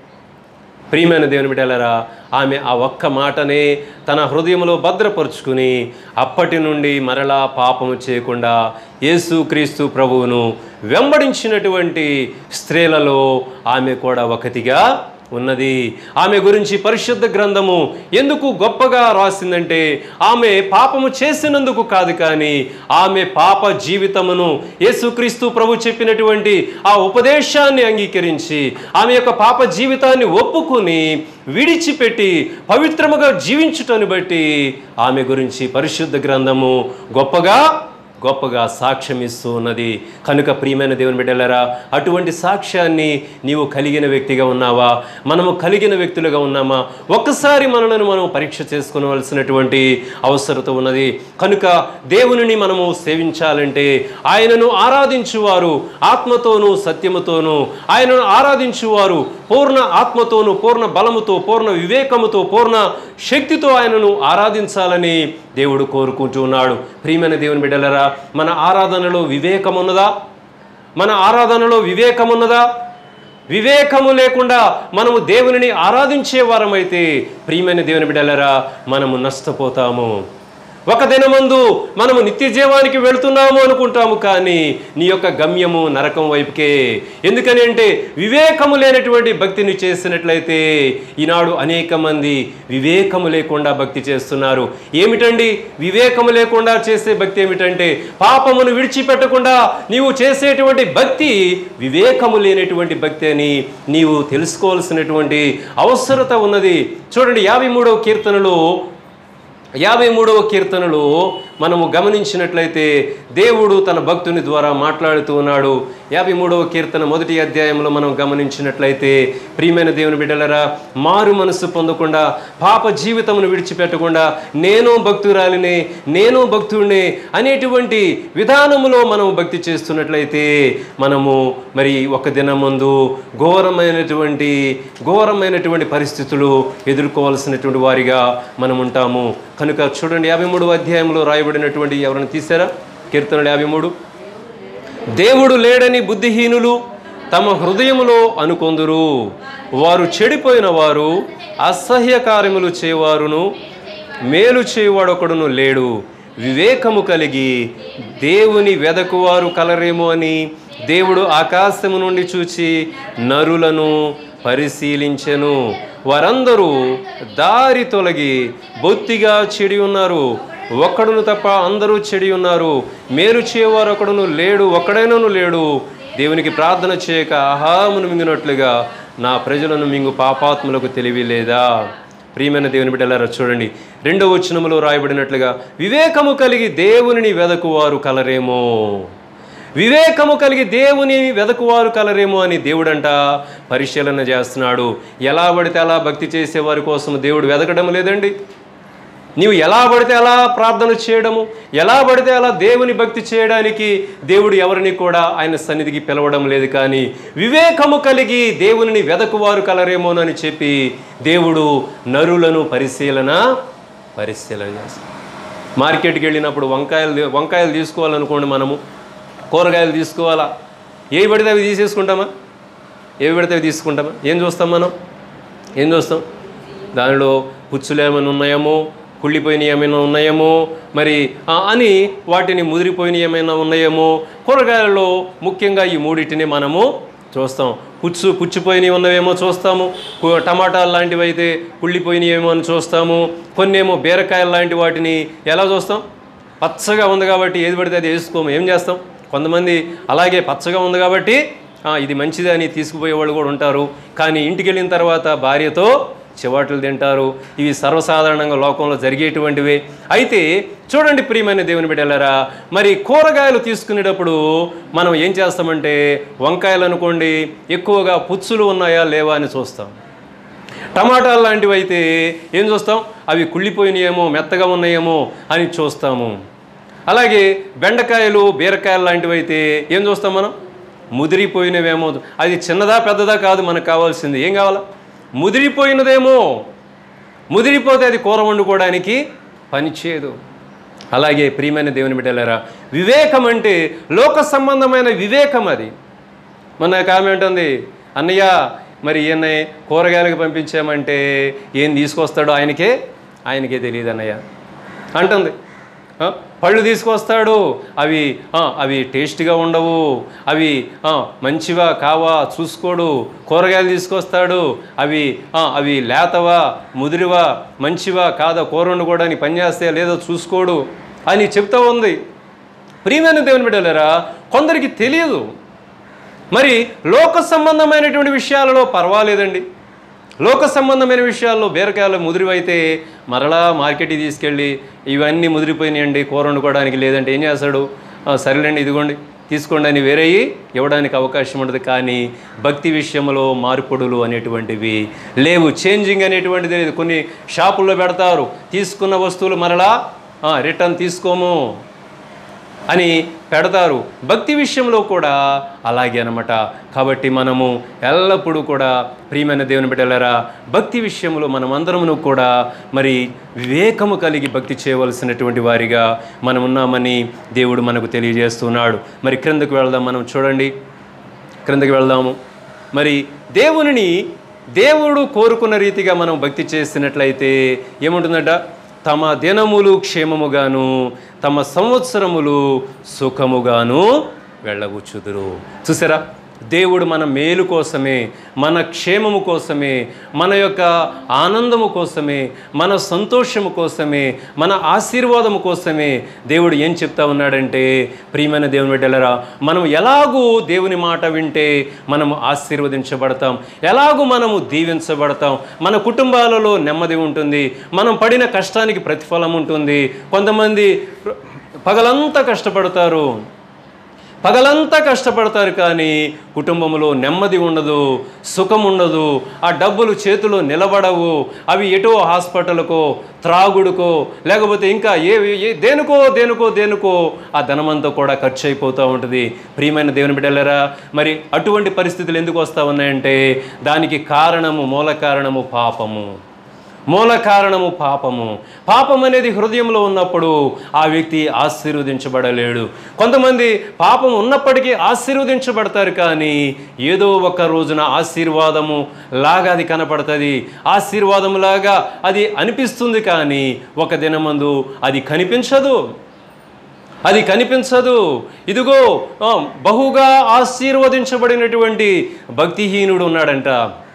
ప్రియమైన దేవుని బిడ్డలారా, ఆమె ఆ ఒక్క మాటనే తన హృదయంలో భద్రపరుచుకుని అప్పటి నుండి మరలా పాపము చేయకుండా యేసుక్రీస్తు ప్రభువును వెంబడించినటువంటి స్త్రీలలో ఆమె కూడా ఒకటిగా ఉన్నది. ఆమె గురించి పరిశుద్ధ గ్రంథము ఎందుకు గొప్పగా రాసిందంటే, ఆమె పాపము చేసినందుకు కాదు, కానీ ఆమె పాప జీవితమును యేసుక్రీస్తు ప్రభు చెప్పినటువంటి ఆ ఉపదేశాన్ని అంగీకరించి ఆమె యొక్క పాప జీవితాన్ని ఒప్పుకొని విడిచిపెట్టి పవిత్రముగా జీవించుటను బట్టి ఆమె గురించి పరిశుద్ధ గ్రంథము గొప్పగా గొప్పగా సాక్ష్యం ఇస్తూ ఉన్నది. కనుక ప్రియమైన దేవుని బిడ్డలారా, అటువంటి సాక్ష్యాన్ని నీవు కలిగిన వ్యక్తిగా ఉన్నావా, మనము కలిగిన వ్యక్తులుగా ఉన్నామా, ఒక్కసారి మనలను మనం పరీక్ష చేసుకోవలసినటువంటి అవసరత ఉన్నది. కనుక దేవునిని మనము సేవించాలంటే ఆయనను ఆరాధించువారు ఆత్మతోనూ సత్యముతోనూ, ఆయనను ఆరాధించువారు పూర్ణ ఆత్మతోనూ పూర్ణ బలముతో పూర్ణ వివేకముతో పూర్ణ శక్తితో ఆయనను ఆరాధించాలని దేవుడు కోరుకుంటూ ఉన్నాడు. ప్రియమైన దేవుని బిడ్డలారా, మన ఆరాధనలో వివేకం ఉన్నదా? మన ఆరాధనలో వివేకం ఉన్నదా? వివేకము లేకుండా మనము దేవునిని ఆరాధించే వారమైతే ప్రియమైన దేవుని బిడ్డలారా, మనము నష్టపోతాము. ఒక దినమందు మనము నిత్య జీవానికి వెళుతున్నాము అనుకుంటాము, కానీ నీ యొక్క గమ్యము నరకం వైపుకే. ఎందుకని అంటే వివేకము లేనటువంటి భక్తిని చేసినట్లయితే ఈనాడు అనేక మంది వివేకము లేకుండా భక్తి చేస్తున్నారు. ఏమిటండి వివేకము లేకుండా చేసే భక్తి? ఏమిటంటే పాపమును విడిచిపెట్టకుండా నీవు చేసేటువంటి భక్తి వివేకము లేనటువంటి భక్తి అని నీవు తెలుసుకోవాల్సినటువంటి అవసరత ఉన్నది. చూడండి, యాభై మూడవ కీర్తనలో యాభై మూడవ కీర్తనలో మనము గమనించినట్లయితే దేవుడు తన భక్తుని ద్వారా మాట్లాడుతూ ఉన్నాడు. యాభై మూడవ కీర్తన మొదటి అధ్యాయంలో మనం గమనించినట్లయితే ప్రియమైన దేవుని బిడ్డలారా, మారు మనసు పొందకుండా పాప జీవితమును విడిచిపెట్టకుండా నేను భక్తురాలినే నేను భక్తుడినే అనేటువంటి విధానములో మనం భక్తి చేస్తున్నట్లయితే మనము మరి ఒక దినం ముందు ఘోరమైనటువంటి ఘోరమైనటువంటి పరిస్థితులు ఎదుర్కోవాల్సినటువంటి వారిగా మనం ఉంటాము. కనుక చూడండి, యాభై మూడవ అధ్యాయంలో రాయబడినటువంటి, ఎవరైనా తీశారా కీర్తనలు యాభై మూడు, దేవుడు లేడని బుద్ధిహీనులు తమ హృదయములో అనుకొందురు, వారు చెడిపోయిన వారు అసహ్య కార్యములు చేయవారును మేలు చేయవాడొకడును లేడు, వివేకము కలిగి దేవుని వెదకువారు కలరేమో అని దేవుడు ఆకాశము నుండి చూచి నరులను పరిశీలించెను, వారందరూ దారి తొలగి బొత్తిగా చెడి ఉన్నారు, ఒక్కడును తప్ప అందరూ చెడి ఉన్నారు, మేలు చేయవారు ఒకడును లేడు, ఒక్కడైనను లేడు. దేవునికి ప్రార్థన చేయక ఆహామును మింగినట్లుగా నా ప్రజలను మింగు పాపాత్ములకు తెలివి లేదా? ప్రియమైన దేవుని బిడ్డలారా, చూడండి, రెండవ వచనములో రాయబడినట్లుగా వివేకము కలిగి దేవునిని వెదకువారు కలరేమో, వివేకము కలిగి దేవుని వెదకువారు కలరేమో అని దేవుడంట పరిశీలన చేస్తున్నాడు. ఎలా పడితే అలా భక్తి చేసేవారి కోసం దేవుడు వెదకడం లేదండి. నీవు ఎలా పడితే అలా ప్రార్థన చేయడము, ఎలా పడితే అలా దేవుని భక్తి చేయడానికి దేవుడు ఎవరిని కూడా ఆయన సన్నిధికి పిలవడం లేదు. కానీ వివేకము కలిగి దేవునిని వెదకువారు కలరేమోనని చెప్పి దేవుడు నరులను పరిశీలన పరిశీలన చేస్తాడు. మార్కెట్కి వెళ్ళినప్పుడు వంకాయలు వంకాయలు తీసుకోవాలనుకోండి, మనము కూరగాయలు తీసుకోవాలా, ఏవి పడితే అవి తీసేసుకుంటామా? ఏవి పడితే అవి తీసుకుంటామా? ఏం చూస్తాం మనం? ఏం చూస్తాం? దానిలో పుచ్చులు ఏమైనా ఉన్నాయేమో, కుళ్ళిపోయినవి ఏమైనా ఉన్నాయేమో, మరి అని వాటిని ముదిరిపోయినవి ఏమైనా ఉన్నాయేమో. కూరగాయలలో ముఖ్యంగా ఈ మూడింటిని మనము చూస్తాం. పుచ్చు పుచ్చిపోయినవి ఉన్నవేమో చూస్తాము, టమాటాలు లాంటివి అయితే కుళ్ళిపోయినవేమో అని చూస్తాము. కొన్ని ఏమో బీరకాయలు లాంటి వాటిని ఎలా చూస్తాం? పచ్చగా ఉంది కాబట్టి ఏది పడితే అది వేసుకోము. ఏం చేస్తాం? కొంతమంది అలాగే పచ్చగా ఉంది కాబట్టి ఇది మంచిది అని తీసుకుపోయే వాళ్ళు కూడా ఉంటారు. కానీ ఇంటికి వెళ్ళిన తర్వాత భార్యతో చివాట్లు తింటారు. ఇవి సర్వసాధారణంగా లోకంలో జరిగేటువంటివే. అయితే చూడండి ప్రియమైన దేవుని బిడ్డలారా, మరి కూరగాయలు తీసుకునేటప్పుడు మనం ఏం చేస్తామంటే, వంకాయలు అనుకోండి, ఎక్కువగా పుచ్చులు ఉన్నాయా లేవా అని చూస్తాం. టమాటాలు లాంటివి అయితే ఏం చూస్తాం? అవి కుళ్ళిపోయినాయేమో, మెత్తగా ఉన్నాయేమో అని చూస్తాము. అలాగే బెండకాయలు బీరకాయలు లాంటివి అయితే ఏం చూస్తాం మనం? ముదిరిపోయినవేమో. అది చిన్నదా పెద్దదా కాదు, మనకు కావాల్సింది ఏం కావాలా? ముదిరిపోయినదేమో. ముదిరిపోతే అది కూర వండుకోవడానికి పనిచేయదు. అలాగే ప్రియమైన దేవుని బిడ్డలారా, వివేకం అంటే లోక సంబంధమైన వివేకం. అది మన కామెంట్ ఉంది, అన్నయ్య మరి ఈయన కూరగాయలకు పంపించామంటే ఏం తీసుకొస్తాడో ఆయనకే ఆయనకే తెలియదు అన్నయ్య అంటుంది. పళ్ళు తీసుకొస్తాడు, అవి అవి టేస్ట్గా ఉండవు, అవి మంచివా కావా చూసుకోడు. కూరగాయలు తీసుకొస్తాడు, అవి అవి లేతవా ముదిరివా మంచివా కాదా కూర వండుకోవడానికి పనిచేస్తాయా లేదో చూసుకోడు అని చెప్తా ఉంది. ప్రియమైన దేవుని బిడ్డలారా, కొందరికి తెలియదు. మరి లోక సంబంధమైనటువంటి విషయాలలో పర్వాలేదండి. లోక సంబంధమైన విషయాల్లో బీరకాయలు ముదిరివైతే మరలా మార్కెట్కి తీసుకెళ్ళి ఇవన్నీ ముదిరిపోయినాయండి కూర వండుకోవడానికి లేదంటే ఏం చేస్తాడు? సరేలేండి ఇదిగోండి తీసుకోండి అని వేరే ఇవ్వడానికి అవకాశం ఉండదు. కానీ భక్తి విషయంలో మార్పుడులు అనేటువంటివి లేవు. చేంజింగ్ అనేటువంటిది లేదు. కొన్ని షాపుల్లో పెడతారు, తీసుకున్న వస్తువులు మరలా రిటర్న్ తీసుకోము అని పెడతారు. భక్తి విషయంలో కూడా అలాగే అనమాట. కాబట్టి మనము ఎల్లప్పుడూ కూడా ప్రియమైన దేవుని బిడ్డలారా, భక్తి విషయంలో మనమందరము కూడా మరి వివేకము కలిగి భక్తి చేయవలసినటువంటి వారిగా మనం ఉన్నామని దేవుడు మనకు తెలియజేస్తున్నాడు. మరి క్రిందకు వెళ్దాం. మనం చూడండి, క్రిందకి వెళ్దాము. మరి దేవునిని దేవుడు కోరుకున్న రీతిగా మనం భక్తి చేసినట్లయితే ఏముంటుందట? తమ దినములు క్షేమముగాను తమ సంవత్సరములు సుఖముగాను వెళ్ళవచ్చుదురు. చూసారా, దేవుడు మన మేలు కోసమే, మన క్షేమము కోసమే, మన యొక్క ఆనందము కోసమే, మన సంతోషము కోసమే, మన ఆశీర్వాదము కోసమే దేవుడు ఏం చెప్తా ఉన్నాడంటే, ప్రియమైన దేవుని బిడ్డలారా, మనం ఎలాగూ దేవుని మాట వింటే మనము ఆశీర్వదించబడతాం, ఎలాగూ మనము దీవించబడతాం, మన కుటుంబాలలో నెమ్మది ఉంటుంది, మనం పడిన కష్టానికి ప్రతిఫలం ఉంటుంది. కొంతమంది పగలంతా కష్టపడతారు పగలంతా కష్టపడతారు కానీ కుటుంబంలో నెమ్మది ఉండదు, సుఖం ఉండదు, ఆ డబ్బులు చేతిలో నిలబడవు. అవి ఎటో హాస్పిటల్కో, త్రాగుడుకో, లేకపోతే ఇంకా ఏ దేనికో దేనికో దేనికో ఆ ధనమంతా కూడా ఖర్చు అయిపోతూ ఉంటుంది. ప్రియమైన దేవుని బిడ్డలారా, మరి అటువంటి పరిస్థితులు ఎందుకు వస్తూ ఉన్నాయంటే దానికి కారణము, మూల కారణము పాపము. మూల కారణము పాపము. పాపం అనేది హృదయంలో ఉన్నప్పుడు ఆ వ్యక్తి ఆశీర్వదించబడలేడు. కొంతమంది పాపం ఉన్నప్పటికీ ఆశీర్వదించబడతారు కానీ ఏదో ఒక రోజున ఆశీర్వాదము లాగా అది కనపడుతుంది, ఆశీర్వాదములాగా అది అనిపిస్తుంది. కానీ ఒక దినమందు అది కనిపించదు, అది కనిపించదు. ఇదిగో బహుగా ఆశీర్వదించబడినటువంటి భక్తిహీనుడు ఉన్నాడంట.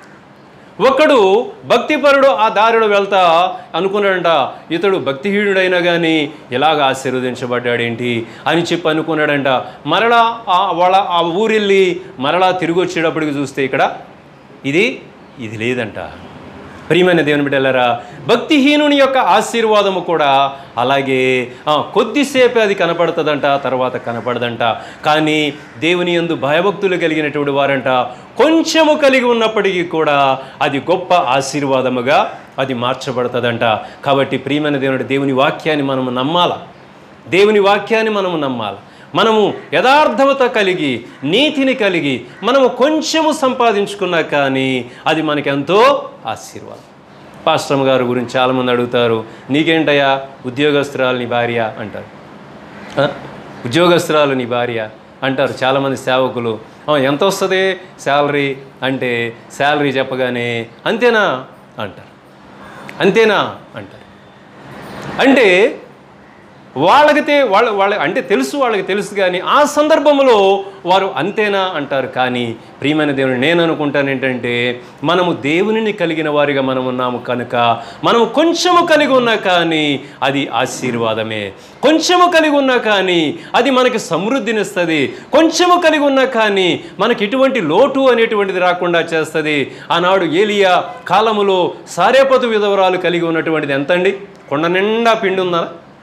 ఒకడు భక్తిపరుడు ఆ దారిలో వెళ్తా అనుకున్నాడంట, ఇతడు భక్తిహీనుడైనా కానీ ఇలాగ ఆశీర్వదించబడ్డాడేంటి అని చెప్పి అనుకున్నాడంట. మరలా వాళ్ళ ఆ ఊరెళ్ళి మరలా తిరిగి వచ్చేటప్పటికి చూస్తే ఇక్కడ ఇది ఇది లేదంట. ప్రియమైన దేవుని బిడ్డలారా, భక్తిహీనుని యొక్క ఆశీర్వాదము కూడా అలాగే కొద్దిసేపే అది కనపడుతుందంట, తర్వాత కనపడదంట. కానీ దేవుని యందు భయభక్తులు కలిగినటువంటి వారంట కొంచెము కలిగి ఉన్నప్పటికీ కూడా అది గొప్ప ఆశీర్వాదముగా అది మార్చబడుతుందంట. కాబట్టి ప్రియమైన దేవుని దేవుని వాక్యాన్ని మనము నమ్మాల, దేవుని వాక్యాన్ని మనము నమ్మాల. మనము యథార్థత కలిగి నీతిని కలిగి మనము కొంచెము సంపాదించుకున్నా కానీ అది మనకెంతో ఆశీర్వాదం. పాస్టమ్ గారు గురించి చాలామంది అడుగుతారు, నీకేంటయ్యా ఉద్యోగస్తురాలు నీ భార్య అంటారు, ఉద్యోగస్తురాలు నీ భార్య అంటారు చాలామంది సేవకులు. ఎంత వస్తుంది శాలరీ అంటే శాలరీ చెప్పగానే అంతేనా అంటారు, అంతేనా అంటారు. అంటే వాళ్ళకితే వాళ్ళ వాళ్ళ అంటే తెలుసు, వాళ్ళకి తెలుసు, కానీ ఆ సందర్భంలో వారు అంతేనా అంటారు. కానీ ప్రియమైన దేవుని నేను అనుకుంటాను ఏంటంటే, మనము దేవునిని కలిగిన వారిగా మనం ఉన్నాము కనుక మనము కొంచెము కలిగి ఉన్నా కానీ అది ఆశీర్వాదమే, కొంచెము కలిగి ఉన్నా కానీ అది మనకి సమృద్ధినిస్తుంది, కొంచెము కలిగి ఉన్నా కానీ మనకి ఎటువంటి లోటు అనేటువంటిది రాకుండా చేస్తుంది. ఆనాడు ఏలియా కాలములో సారేపతు విధవరాలు కలిగి ఉన్నటువంటిది ఎంతండి? కొండ నిండా పిండి ఉందా?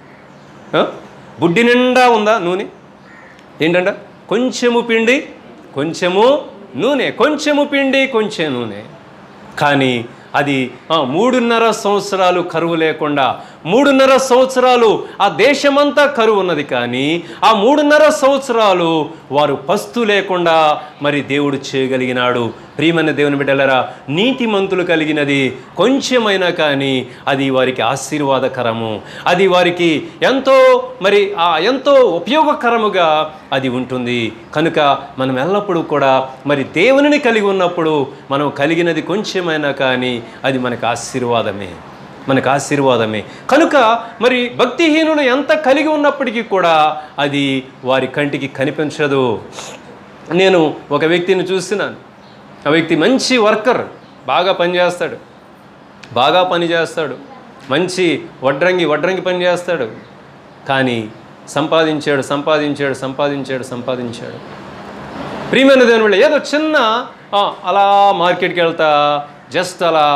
బుడ్డి నిండా ఉందా నూనె? ఏంటంట? కొంచెము పిండి కొంచెము నూనె, కొంచెము పిండి కొంచెం నూనె. కానీ అది మూడున్నర సంవత్సరాలు కరువు లేకుండా, మూడున్నర సంవత్సరాలు ఆ దేశమంతా కరువు ఉన్నది, కానీ ఆ మూడున్నర సంవత్సరాలు వారు పస్తు లేకుండా మరి దేవుడు చేయగలిగినాడు. ప్రియమైన దేవుని బిడ్డలారా, నీతిమంతులు కలిగినది కొంచెమైనా కానీ అది వారికి ఆశీర్వాదకరము, అది వారికి ఎంతో మరి ఎంతో ఉపయోగకరముగా అది ఉంటుంది. కనుక మనం ఎల్లప్పుడూ కూడా మరి దేవునిని కలిగి ఉన్నప్పుడు మనం కలిగినది కొంచెమైనా కానీ అది మనకు ఆశీర్వాదమే, మనకు ఆశీర్వాదమే. కనుక మరి భక్తిహీనులు ఎంత కలిగి ఉన్నప్పటికీ కూడా అది వారి కంటికి కనిపించదు. నేను ఒక వ్యక్తిని చూస్తున్నాను, ఆ వ్యక్తి మంచి వర్కర్, బాగా పనిచేస్తాడు, బాగా పని చేస్తాడు, మంచి వడ్రంగి వడ్రంగి పని చేస్తాడు, కానీ సంపాదించాడు సంపాదించాడు సంపాదించాడు సంపాదించాడు ప్రియమైన దేవుని వల్ల ఏదో చిన్న అలా మార్కెట్కి వెళ్తా జస్ట్ అలా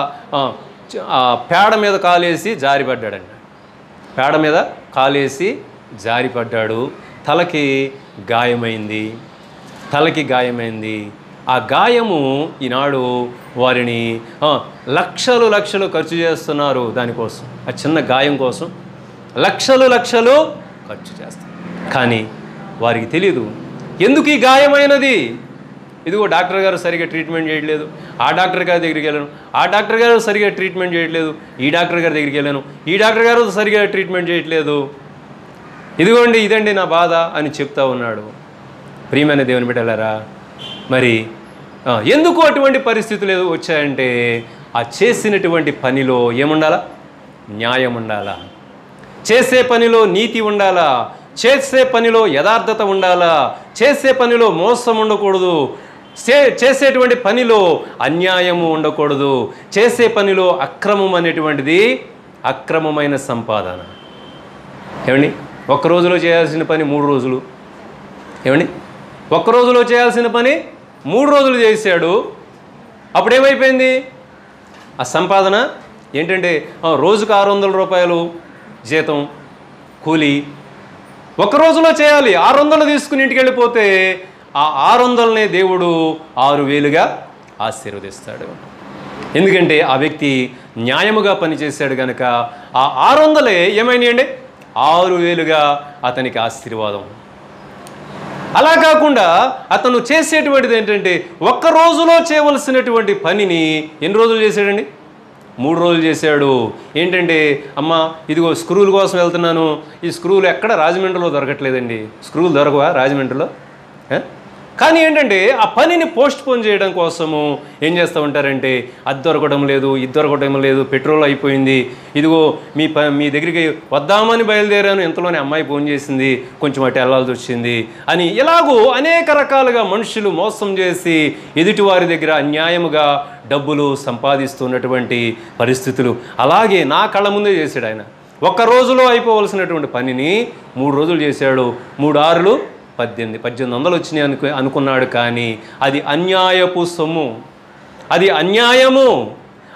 పేడ మీద కాలేసి జారిపడ్డాడండి, పేడ మీద కాలేసి జారిపడ్డాడు, తలకి గాయమైంది, తలకి గాయమైంది. ఆ గాయము ఈనాడు వారిని లక్షలు లక్షలు ఖర్చు చేస్తున్నారు దానికోసం, ఆ చిన్న గాయం కోసం లక్షలు లక్షలు ఖర్చు చేస్తారు. కానీ వారికి తెలియదు ఎందుకు ఈ గాయమైనది. ఇదిగో డాక్టర్ గారు సరిగా ట్రీట్మెంట్ చేయట్లేదు, ఆ డాక్టర్ గారి దగ్గరికి వెళ్ళాను, ఆ డాక్టర్ గారు సరిగా ట్రీట్మెంట్ చేయట్లేదు, ఈ డాక్టర్ గారి దగ్గరికి వెళ్ళాను, ఈ డాక్టర్ గారు సరిగా ట్రీట్మెంట్ చేయట్లేదు, ఇదిగోండి ఇదండి నా బాధ అని చెప్తా ఉన్నాడు. ప్రియమైన దేవుని బిడ్డలారా, మరి ఎందుకు అటువంటి పరిస్థితులు వచ్చాయంటే ఆ చేసినటువంటి పనిలో ఏముండాలా? న్యాయం ఉండాలా, చేసే పనిలో నీతి ఉండాలా, చేసే పనిలో యథార్థత ఉండాలా, చేసే పనిలో మోసం ఉండకూడదు, చేసేటువంటి పనిలో అన్యాయము ఉండకూడదు, చేసే పనిలో అక్రమం అనేటువంటిది అక్రమమైన సంపాదన. ఏమండి, ఒక్క రోజులో చేయాల్సిన పని మూడు రోజులు, ఏమండి ఒక్క రోజులో చేయాల్సిన పని మూడు రోజులు చేశాడు. అప్పుడేమైపోయింది? ఆ సంపాదన ఏంటంటే రోజుకు ఆరు వందల రూపాయలు జీతం కూలి, ఒక రోజులో చేయాలి, ఆరు వందలు తీసుకుని ఇంటికి వెళ్ళిపోతే ఆ ఆరు వందలనే దేవుడు ఆరు వేలుగా ఆశీర్వదిస్తాడు. ఎందుకంటే ఆ వ్యక్తి న్యాయముగా పనిచేశాడు కనుక ఆ ఆరు వందలే ఏమైనాయండి? ఆరు వేలుగా అతనికి ఆశీర్వాదం. అలా కాకుండా అతను చేసేటువంటిది ఏంటంటే ఒక్క రోజులో చేయవలసినటువంటి పనిని ఎన్ని రోజులు చేశాడండి? మూడు రోజులు చేశాడు. ఏంటంటే అమ్మ ఇదిగో స్క్రూల కోసం వెళ్తున్నాను, ఈ స్క్రూలు ఎక్కడ రాజమండ్రిలో దొరకట్లేదండి, స్క్రూలు దొరకవా రాజమండ్రిలో? కానీ ఏంటంటే ఆ పనిని పోస్ట్ పోన్ చేయడం కోసము ఏం చేస్తూ ఉంటారంటే అది దొరకడం లేదు, ఇది దొరకడం లేదు, పెట్రోల్ అయిపోయింది, ఇదిగో మీ ప మీ దగ్గరికి వద్దామని బయలుదేరాను, ఇంతలోనే అమ్మాయి ఫోన్ చేసింది, కొంచెం అటు వెళ్ళాల్సి వచ్చింది అని ఇలాగూ అనేక రకాలుగా మనుషులు మోసం చేసి ఎదుటివారి దగ్గర అన్యాయముగా డబ్బులు సంపాదిస్తున్నటువంటి పరిస్థితులు అలాగే నా కళ్ళ ముందే చేశాడు. ఆయన ఒక్క రోజులో అయిపోవలసినటువంటి పనిని మూడు రోజులు చేశాడు. మూడు ఆరులు పద్దెనిమిది పద్దెనిమిది వందలు వచ్చినాయి అనుకు అనుకున్నాడు కానీ అది అన్యాయపు సొమ్ము, అది అన్యాయము.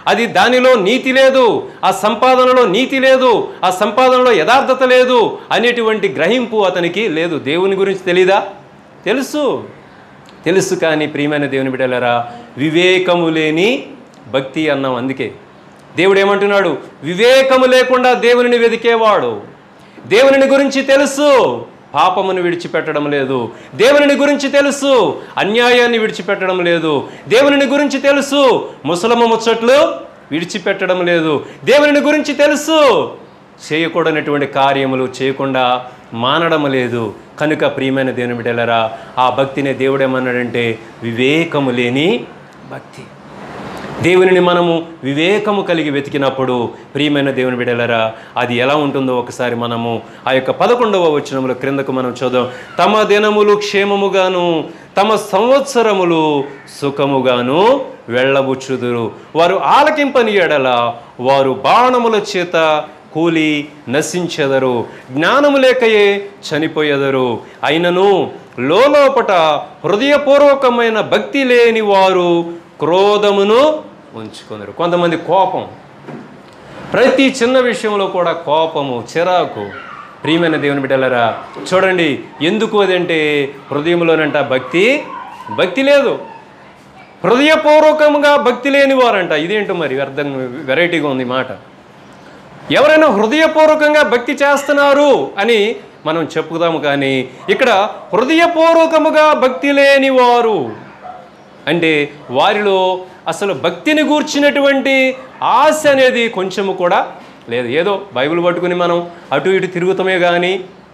అది దానిలో నీతి లేదు, ఆ సంపాదనలో నీతి లేదు, ఆ సంపాదనలో యథార్థత లేదు అనేటువంటి గ్రహింపు అతనికి లేదు. దేవుని గురించి తెలీదా? తెలుసు తెలుసు కానీ ప్రియమైన దేవుని బిడ్డలారా, వివేకము లేని భక్తి అన్నాం. అందుకే దేవుడు ఏమంటున్నాడు? వివేకము లేకుండా దేవునిని వెదికేవాడు, దేవునిని గురించి తెలుసు పాపమును విడిచిపెట్టడం లేదు, దేవునిని గురించి తెలుసు అన్యాయాన్ని విడిచిపెట్టడం లేదు, దేవునిని గురించి తెలుసు ముసలమ్మ ముచ్చట్లు విడిచిపెట్టడం లేదు, దేవునిని గురించి తెలుసు చేయకూడనటువంటి కార్యములు చేయకుండా మానడం లేదు. కనుక ప్రియమైన దేవుని బిడ్డలారా, ఆ భక్తిని దేవుడు ఏమన్నాడంటే వివేకము లేని భక్తి. దేవునిని మనము వివేకము కలిగి వెతికినప్పుడు ప్రియమైన దేవుని బిడ్డలారా, అది ఎలా ఉంటుందో ఒకసారి మనము ఆ యొక్క పదకొండవ వచనముల క్రిందకు మనం చూద్దాం. తమ దినములు క్షేమముగాను తమ సంవత్సరములు సుఖముగాను వెళ్ళబుచ్చుదురు. వారు ఆలకింపని ఎడల వారు బాణముల చేత కూలి నశించెదరు, జ్ఞానము లేకయే చనిపోయేదరు. అయినను లోలోపట హృదయపూర్వకమైన భక్తి లేని వారు క్రోధమును ఉంచుకొనరు. కొంతమంది కోపం, ప్రతి చిన్న విషయంలో కూడా కోపము, చిరాకు. ప్రియమైన దేవుని బిడ్డలారా చూడండి, ఎందుకు అదంటే హృదయంలోనంట భక్తి భక్తి లేదు, హృదయపూర్వకంగా భక్తి లేని వారంట. ఇదేంటో మరి అర్థం, వెరైటీగా ఉంది మాట. ఎవరైనా హృదయపూర్వకంగా భక్తి చేస్తున్నారు అని మనం చెప్పుదాము, కానీ ఇక్కడ హృదయపూర్వకముగా భక్తి లేని వారు అంటే వారిలో అసలు భక్తిని గూర్చినటువంటి ఆశ అనేది కొంచెము కూడా లేదు. ఏదో బైబిల్ పట్టుకుని మనం అటు ఇటు తిరుగుతామే కానీ,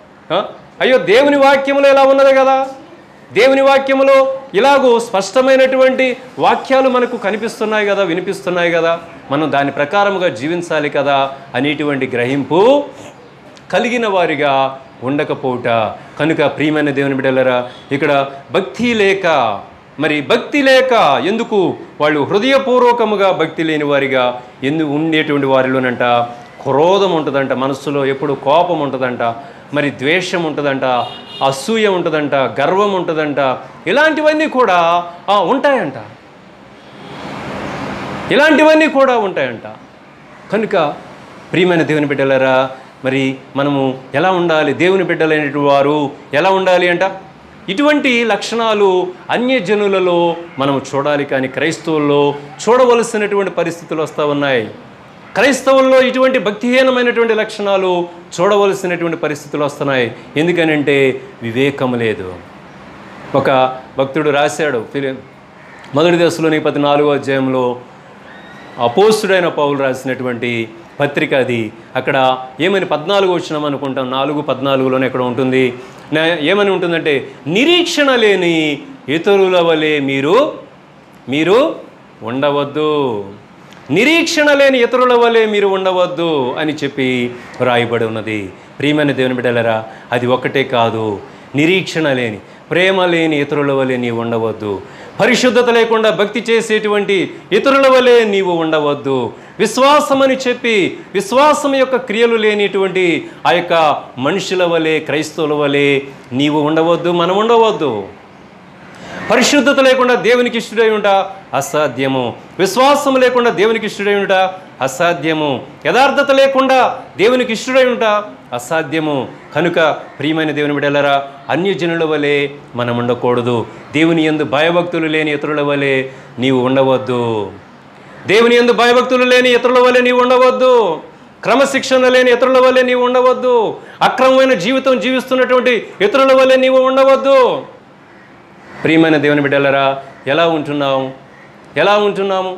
అయ్యో దేవుని వాక్యములో ఎలా ఉన్నది కదా, దేవుని వాక్యములో ఇలాగూ స్పష్టమైనటువంటి వాక్యాలు మనకు కనిపిస్తున్నాయి కదా, వినిపిస్తున్నాయి కదా, మనం దాని ప్రకారముగా జీవించాలి కదా అనేటువంటి గ్రహింపు కలిగిన వారిగా ఉండకపోవుట. కనుక ప్రియమైన దేవుని బిడ్డలారా, ఇక్కడ భక్తి లేక, మరి భక్తి లేక ఎందుకు వాళ్ళు హృదయపూర్వకముగా భక్తి లేని వారిగా ఎందుకు ఉండేటువంటి వారిలోనంట క్రోధం ఉంటుందంట, మనస్సులో ఎప్పుడు కోపం ఉంటుందంట, మరి ద్వేషం ఉంటుందంట, అసూయ ఉంటుందంట, గర్వం ఉంటుందంట, ఇలాంటివన్నీ కూడా ఉంటాయంట ఇలాంటివన్నీ కూడా ఉంటాయంట. కనుక ప్రియమైన దేవుని బిడ్డలారా, మరి మనము ఎలా ఉండాలి? దేవుని బిడ్డలైనటువంటి వారు ఎలా ఉండాలి అంట? ఇటువంటి లక్షణాలు అన్యజనులలో మనం చూడాలి, కానీ క్రైస్తవుల్లో చూడవలసినటువంటి పరిస్థితులు వస్తూ ఉన్నాయి. క్రైస్తవుల్లో ఇటువంటి భక్తిహీనమైనటువంటి లక్షణాలు చూడవలసినటువంటి పరిస్థితులు వస్తున్నాయి. ఎందుకనంటే వివేకం లేదు. ఒక భక్తుడు రాశాడు, మొదటి దశలోని పద్నాలుగో అధ్యాయంలో అపోస్తుడైన పౌలు రాసినటువంటి పత్రిక అది. అక్కడ ఏమని పద్నాలుగు వచ్చినాం అనుకుంటాం, నాలుగు పద్నాలుగులోనే ఎక్కడ ఉంటుంది, ఏమని ఉంటుందంటే నిరీక్షణ లేని ఇతరుల వలె మీరు మీరు ఉండవద్దు, నిరీక్షణ లేని ఇతరుల వలె మీరు ఉండవద్దు అని చెప్పి రాయబడి ఉన్నది. ప్రియమైన దేవుని బిడ్డలారా, అది ఒక్కటే కాదు, నిరీక్షణ లేని, ప్రేమ లేని ఇతరుల వలె నీవు ఉండవద్దు, పరిశుద్ధత లేకుండా భక్తి చేసేటువంటి ఇతరుల వలె నీవు ఉండవద్దు, విశ్వాసం అని చెప్పి విశ్వాసం యొక్క క్రియలు లేనిటువంటి ఆ యొక్క మనుషుల వలె, క్రైస్తవుల వలె నీవు ఉండవద్దు, మనం ఉండవద్దు. పరిశుద్ధత లేకుండా దేవునికి ఇష్టడై ఉంటా అసాధ్యము, విశ్వాసం లేకుండా దేవునికి ఇష్టడై ఉంటా అసాధ్యము, యథార్థత లేకుండా దేవునికి ఇష్టడై ఉంటా అసాధ్యము. కనుక ప్రియమైన దేవుని బిడ్డలారా, అన్యజనుల వలె మనం ఉండకూడదు, దేవుని యందు భయభక్తులు లేని ఇతరుల వలె నీవు ఉండవద్దు, దేవుని యందు భయభక్తులు లేని ఇతరుల వలె నీవు ఉండవద్దు, క్రమశిక్షణ లేని ఇతరుల వలె నీవు ఉండవద్దు, అక్రమమైన జీవితం జీవిస్తున్నటువంటి ఇతరుల వలె నీవు ఉండవద్దు. ప్రియమైన దేవుని బిడ్డలారా, ఎలా ఉంటున్నాము ఎలా ఉంటున్నాము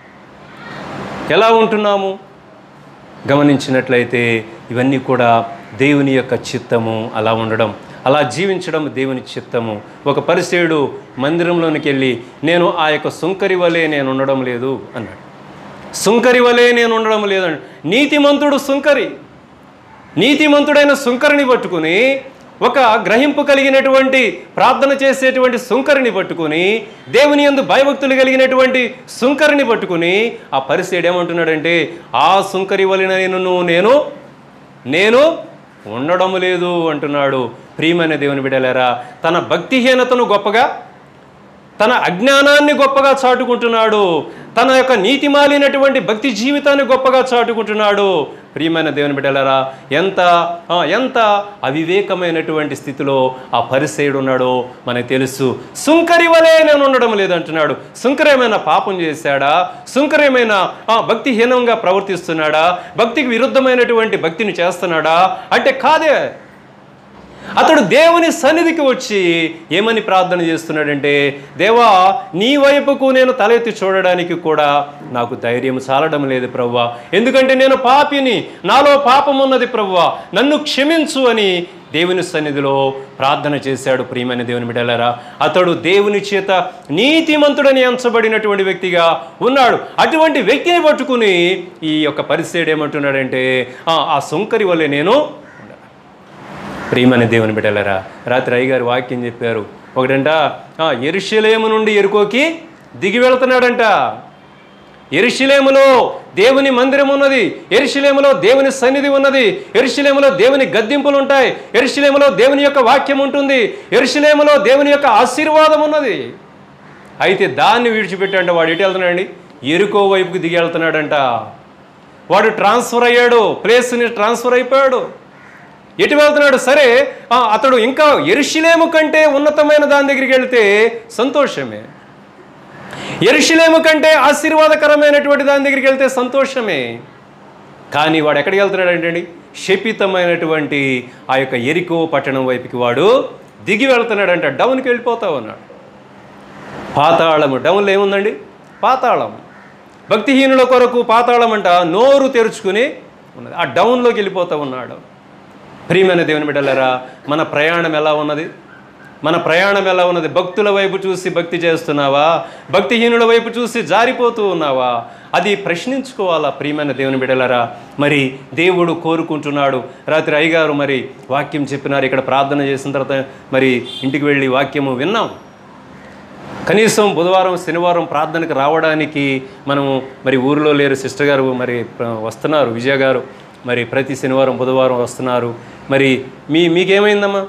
ఎలా ఉంటున్నాము గమనించినట్లయితే ఇవన్నీ కూడా దేవుని యొక్క చిత్తము. అలా ఉండడం, అలా జీవించడం దేవుని చిత్తము. ఒక పరిసేయుడు మందిరంలోనికి వెళ్ళి నేను ఆ యొక్క సుంకరి వలె నేను ఉండడం లేదు అన్నాడు. సుంకరి వలె నేను ఉండడం లేదన్నాడు. నీతిమంతుడు సుంకరి, నీతిమంతుడైన సుంకరిని పట్టుకుని, ఒక గ్రహింపు కలిగినటువంటి ప్రార్థన చేసేటువంటి సుంకరిని పట్టుకుని, దేవుని యందు భయభక్తులు కలిగినటువంటి సుంకరిని పట్టుకుని ఆ పరిసేయుడు ఏమంటున్నాడంటే ఆ సుంకరి వలన నేను నేను నేను ఉండడం లేదు అంటున్నాడు. ప్రియమైన దేవుని బిడ్డలారా, తన భక్తిహీనతను గొప్పగా, తన అజ్ఞానాన్ని గొప్పగా చాటుకుంటున్నాడు, తన యొక్క నీతిమాలినటువంటి భక్తి జీవితాన్ని గొప్పగా చాటుకుంటున్నాడు. ప్రియమైన దేవుని బిడ్డలారా, ఎంత ఎంత అవివేకమైనటువంటి స్థితిలో ఆ పరిసయ్యుడు ఉన్నాడో మనకు తెలుసు. సుంకరి వలే నేను ఉండడం లేదంటున్నాడు. సుంకరి ఏమైనా పాపం చేశాడా? సుంకరి ఏమైనా భక్తిహీనంగా ప్రవర్తిస్తున్నాడా? భక్తికి విరుద్ధమైనటువంటి భక్తిని చేస్తున్నాడా అంటే కాదే. అతడు దేవుని సన్నిధికి వచ్చి ఏమని ప్రార్థన చేస్తున్నాడంటే, దేవా, నీ వైపుకు నేను తల ఎత్తి చూడడానికి కూడా నాకు ధైర్యం చాలడం లేదు ప్రభువా, ఎందుకంటే నేను పాపిని, నాలో పాపం ఉన్నది ప్రభువా, నన్ను క్షమించు అని దేవుని సన్నిధిలో ప్రార్థన చేశాడు. ప్రియమైన దేవుని బిడ్డలారా, అతడు దేవుని చేత నీతిమంతుడని ఎంచబడినటువంటి వ్యక్తిగా ఉన్నాడు. అటువంటి వ్యక్తిని పట్టుకుని ఈ యొక్క పరిసయ్యుడు ఏమంటున్నాడంటే, ఆ సుంకరి వల్లే నేను. ప్రియమైన దేవుని బిడ్డలారా, రాత్రి అయ్యగారు వాక్యం చెప్పారు. ఒకటంట యెరూషలేము నుండి యెరికోకి దిగి వెళుతున్నాడంట. యెరూషలేములో దేవుని మందిరం ఉన్నది, యెరూషలేములో దేవుని సన్నిధి ఉన్నది, యెరూషలేములో దేవుని గద్దింపులు ఉంటాయి, యెరూషలేములో దేవుని యొక్క వాక్యం ఉంటుంది, యెరూషలేములో దేవుని యొక్క ఆశీర్వాదం ఉన్నది. అయితే దాన్ని విడిచిపెట్టాడంట. వాడు ఎటు వెళ్తున్నాడండి? యెరికో వైపుకి దిగి వెళ్తున్నాడంట. వాడు ట్రాన్స్ఫర్ అయ్యాడు, ప్లేస్ని ట్రాన్స్ఫర్ అయిపోయాడు. ఎటు వెళ్తున్నాడు? సరే, అతడు ఇంకా యెరూషలేము కంటే ఉన్నతమైన దాని దగ్గరికి వెళ్తే సంతోషమే, యెరూషలేము కంటే ఆశీర్వాదకరమైనటువంటి దాని దగ్గరికి వెళ్తే సంతోషమే. కానీ వాడు ఎక్కడికి వెళ్తున్నాడు అంటే, శపితమైనటువంటి ఆ యొక్క యెరికో పట్టణం వైపుకి వాడు దిగి వెళ్తున్నాడంట. డౌన్కి వెళ్ళిపోతా ఉన్నాడు. పాతాళము, డౌన్లో ఏముందండి? పాతాళం. భక్తిహీనుల కొరకు పాతాళం అంట నోరు తెరుచుకుని ఉన్నది. ఆ డౌన్లోకి వెళ్ళిపోతూ ఉన్నాడు. ప్రియమైన దేవుని బిడ్డలారా, మన ప్రయాణం ఎలా ఉన్నది? మన ప్రయాణం ఎలా ఉన్నది? భక్తుల వైపు చూసి భక్తి చేస్తున్నావా? భక్తిహీనుల వైపు చూసి జారిపోతూ ఉన్నావా? అది ప్రశ్నించుకోవాలా ప్రియమైన దేవుని బిడ్డలారా. మరి దేవుడు కోరుకుంటున్నాడు. రాత్రి అయ్యగారు మరి వాక్యం చెప్పినారు. ఇక్కడ ప్రార్థన చేసిన తర్వాత మరి ఇంటికి వెళ్ళి వాక్యము విన్నాం. కనీసం బుధవారం శనివారం ప్రార్థనకు రావడానికి మనము మరి ఊరిలో లేరు. సిస్టర్ గారు మరి వస్తున్నారు, విజయ గారు మరి ప్రతి శనివారం బుధవారం వస్తున్నారు. మరి మీ మీకేమైందమ్మా?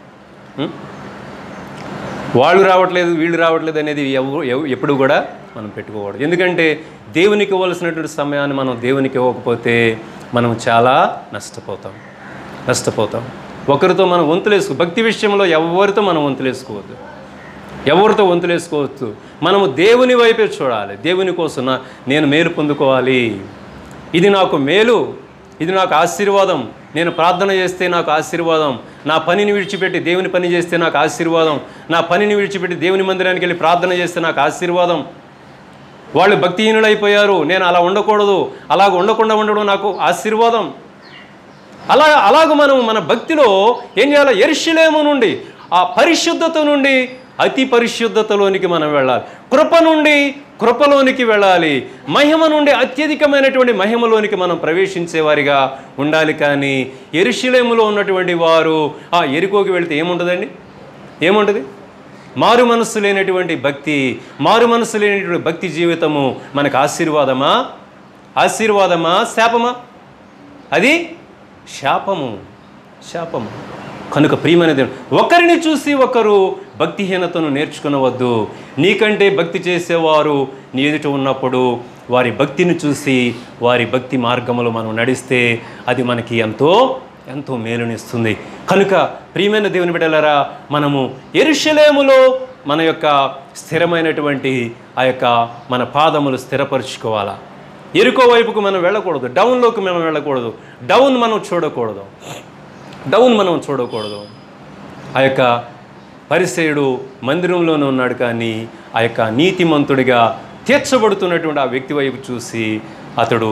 వాళ్ళు రావట్లేదు, వీళ్ళు రావట్లేదు అనేది ఎప్పుడు కూడా మనం పెట్టుకోకూడదు. ఎందుకంటే దేవునికి ఇవ్వాల్సినటువంటి సమయాన్ని మనం దేవునికి ఇవ్వకపోతే మనం చాలా నష్టపోతాం నష్టపోతాం ఒకరితో మనం వంతులేసుకో భక్తి విషయంలో ఎవరితో మనం వంతులేసుకోవద్దు, ఎవరితో వంతులేసుకోవచ్చు. మనము దేవుని వైపే చూడాలి. దేవుని కోసం నేను మేలు పొందుకోవాలి, ఇది నాకు మేలు, ఇది నాకు ఆశీర్వాదం, నేను ప్రార్థన చేస్తే నాకు ఆశీర్వాదం, నా పనిని విడిచిపెట్టి దేవుని పని చేస్తే నాకు ఆశీర్వాదం, నా పనిని విడిచిపెట్టి దేవుని మందిరానికి వెళ్ళి ప్రార్థన చేస్తే నాకు ఆశీర్వాదం. వాళ్ళు భక్తిహీనులు అయిపోయారు, నేను అలా ఉండకూడదు, అలాగ ఉండకుండా ఉండడం నాకు ఆశీర్వాదం. అలా అలాగ మనం మన భక్తిలో ఏం చేయాలి? యెరూషలేము నుండి, ఆ పరిశుద్ధత నుండి అతి పరిశుద్ధతలోనికి మనం వెళ్ళాలి. కృప నుండి కృపలోనికి వెళ్ళాలి. మహిమ నుండి అత్యధికమైనటువంటి మహిమలోనికి మనం ప్రవేశించేవారిగా ఉండాలి. కానీ యెరూషలేములో ఉన్నటువంటి వారు ఆ యెరికోకి వెళితే ఏముంటుందండి? ఏముంటుంది? మారు మనస్సు లేనటువంటి భక్తి, మారు మనస్సు లేనటువంటి భక్తి జీవితము మనకు ఆశీర్వాదమా? ఆశీర్వాదమా? శాపమా? అది శాపము, శాపము. కనుక ప్రియమైన దేవుడు, ఒకరిని చూసి ఒకరు భక్తిహీనతను నేర్చుకునవద్దు. నీకంటే భక్తి చేసేవారు నీ ఎదుట ఉన్నప్పుడు వారి భక్తిని చూసి వారి భక్తి మార్గములో మనం నడిస్తే అది మనకి ఎంతో ఎంతో మేలునిస్తుంది. కనుక ప్రియమైన దేవుని బిడ్డలారా, మనము యెరూషలేములో మన యొక్క స్థిరమైనటువంటి ఆ యొక్క మన పాదములు స్థిరపరుచుకోవాలా. యెరికో వైపుకు మనం వెళ్ళకూడదు, డౌన్లోకి మనం వెళ్ళకూడదు, డౌన్ మనం చూడకూడదు, డౌన్ మనం చూడకూడదు. ఆ యొక్క పరిసయ్యుడు మందిరంలోనే ఉన్నాడు, కానీ ఆ యొక్క నీతిమంతుడిగా తీర్చబడుతున్నటువంటి ఆ వ్యక్తి వైపు చూసి అతడు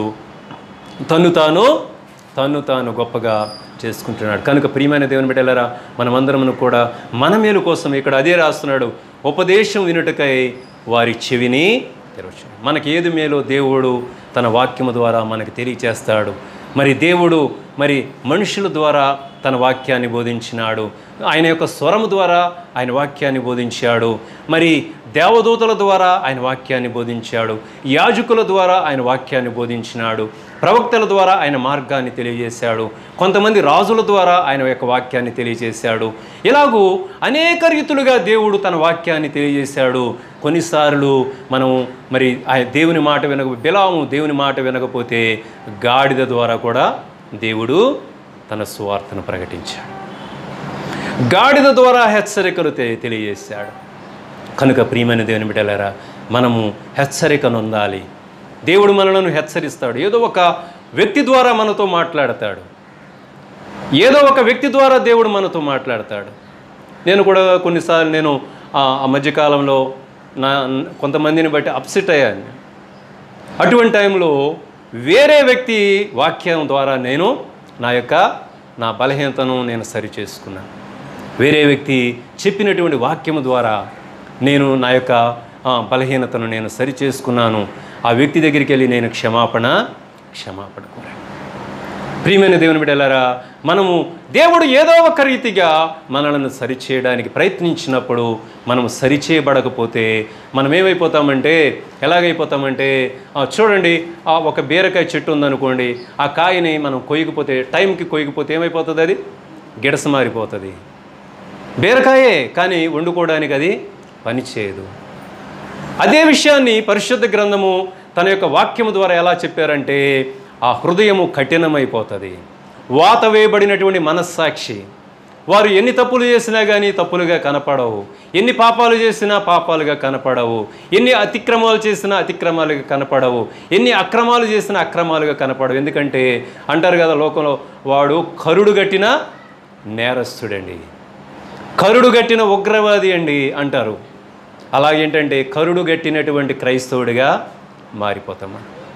తను తాను తను తాను గొప్పగా చేసుకుంటున్నాడు. కనుక ప్రియమైన దేవుని బిడ్డలారా, మనమందరము కూడా మన మేలు కోసం ఇక్కడ అదే రాస్తున్నాడు, ఉపదేశం వినుటకై వారి చెవిని తెరవచ్చు. మనకి ఏది మేలో దేవుడు తన వాక్యము ద్వారా మనకి తెలియచేస్తాడు. మరి దేవుడు మరి మనుషుల ద్వారా తన వాక్యాన్ని బోధించినాడు, ఆయన యొక్క స్వరము ద్వారా ఆయన వాక్యాన్ని బోధించాడు, మరి దేవదూతల ద్వారా ఆయన వాక్యాన్ని బోధించాడు, యాజకుల ద్వారా ఆయన వాక్యాన్ని బోధించినాడు, ప్రవక్తల ద్వారా ఆయన మార్గాన్ని తెలియజేశాడు, కొంతమంది రాజుల ద్వారా ఆయన యొక్క వాక్యాన్ని తెలియజేశాడు. ఇలాగూ అనేక రీతులుగా దేవుడు తన వాక్యాన్ని తెలియజేశాడు. కొన్నిసార్లు మనం మరి ఆ దేవుని మాట వినక బిలాము దేవుని మాట వినకపోతే గాడిద ద్వారా కూడా దేవుడు తన సువార్తను ప్రకటించాడు. గాడిద ద్వారా హెచ్చరికలు తెలియజేశాడు. కనుక ప్రియమైన దేవుని బిడ్డలారా, మనము హెచ్చరికను పొందాలి. దేవుడు మనలను హెచ్చరిస్తాడు. ఏదో ఒక వ్యక్తి ద్వారా మనతో మాట్లాడతాడు. ఏదో ఒక వ్యక్తి ద్వారా దేవుడు మనతో మాట్లాడతాడు. నేను కూడా కొన్నిసార్లు నేను ఆ మధ్యకాలంలో నా కొంతమందిని బట్టి అప్సెట్ అయ్యాను. అటువంటి టైంలో వేరే వ్యక్తి వాక్యం ద్వారా నేను నా యొక్క నా బలహీనతను నేను సరి చేసుకున్నాను. వేరే వ్యక్తి చెప్పినటువంటి వాక్యం ద్వారా నేను నా యొక్క బలహీనతను నేను సరి చేసుకున్నాను. ఆ వ్యక్తి దగ్గరికి వెళ్ళి నేను క్షమాపణ క్షమాపణ కోరాను. ప్రియమైన దేవుని బిడ్డలారా, మనము దేవుడు ఏదో ఒక రీతిగా మనలను సరిచేయడానికి ప్రయత్నించినప్పుడు మనము సరిచేయబడకపోతే మనం ఏమైపోతామంటే ఎలాగైపోతామంటే చూడండి, ఆ ఒక బీరకాయ చెట్టు ఉందనుకోండి, ఆ కాయని మనం కొయ్యకపోతే టైంకి కొయ్యకపోతే ఏమైపోతుంది? అది గిడస మారిపోతుంది. బీరకాయే కానీ వండుకోవడానికి అది పనిచేయదు. అదే విషయాన్ని పరిశుద్ధ గ్రంథము తన యొక్క వాక్యము ద్వారా ఎలా చెప్పారంటే, ఆ హృదయము కఠినమైపోతుంది. వాత వేయబడినటువంటి మనస్సాక్షి, వారు ఎన్ని తప్పులు చేసినా కానీ తప్పులుగా కనపడవు, ఎన్ని పాపాలు చేసినా పాపాలుగా కనపడవు, ఎన్ని అతిక్రమాలు చేసినా అతిక్రమాలుగా కనపడవు, ఎన్ని అక్రమాలు చేసినా అక్రమాలుగా కనపడవు. ఎందుకంటే అంటారు కదా లోకంలో, వాడు కరుడు గట్టిన నేరస్తుడండి, కరుడు గట్టిన ఉగ్రవాది అండి అంటారు. అలాగేంటంటే కరుడు గట్టినటువంటి క్రైస్తవుడిగా మారిపోతామా?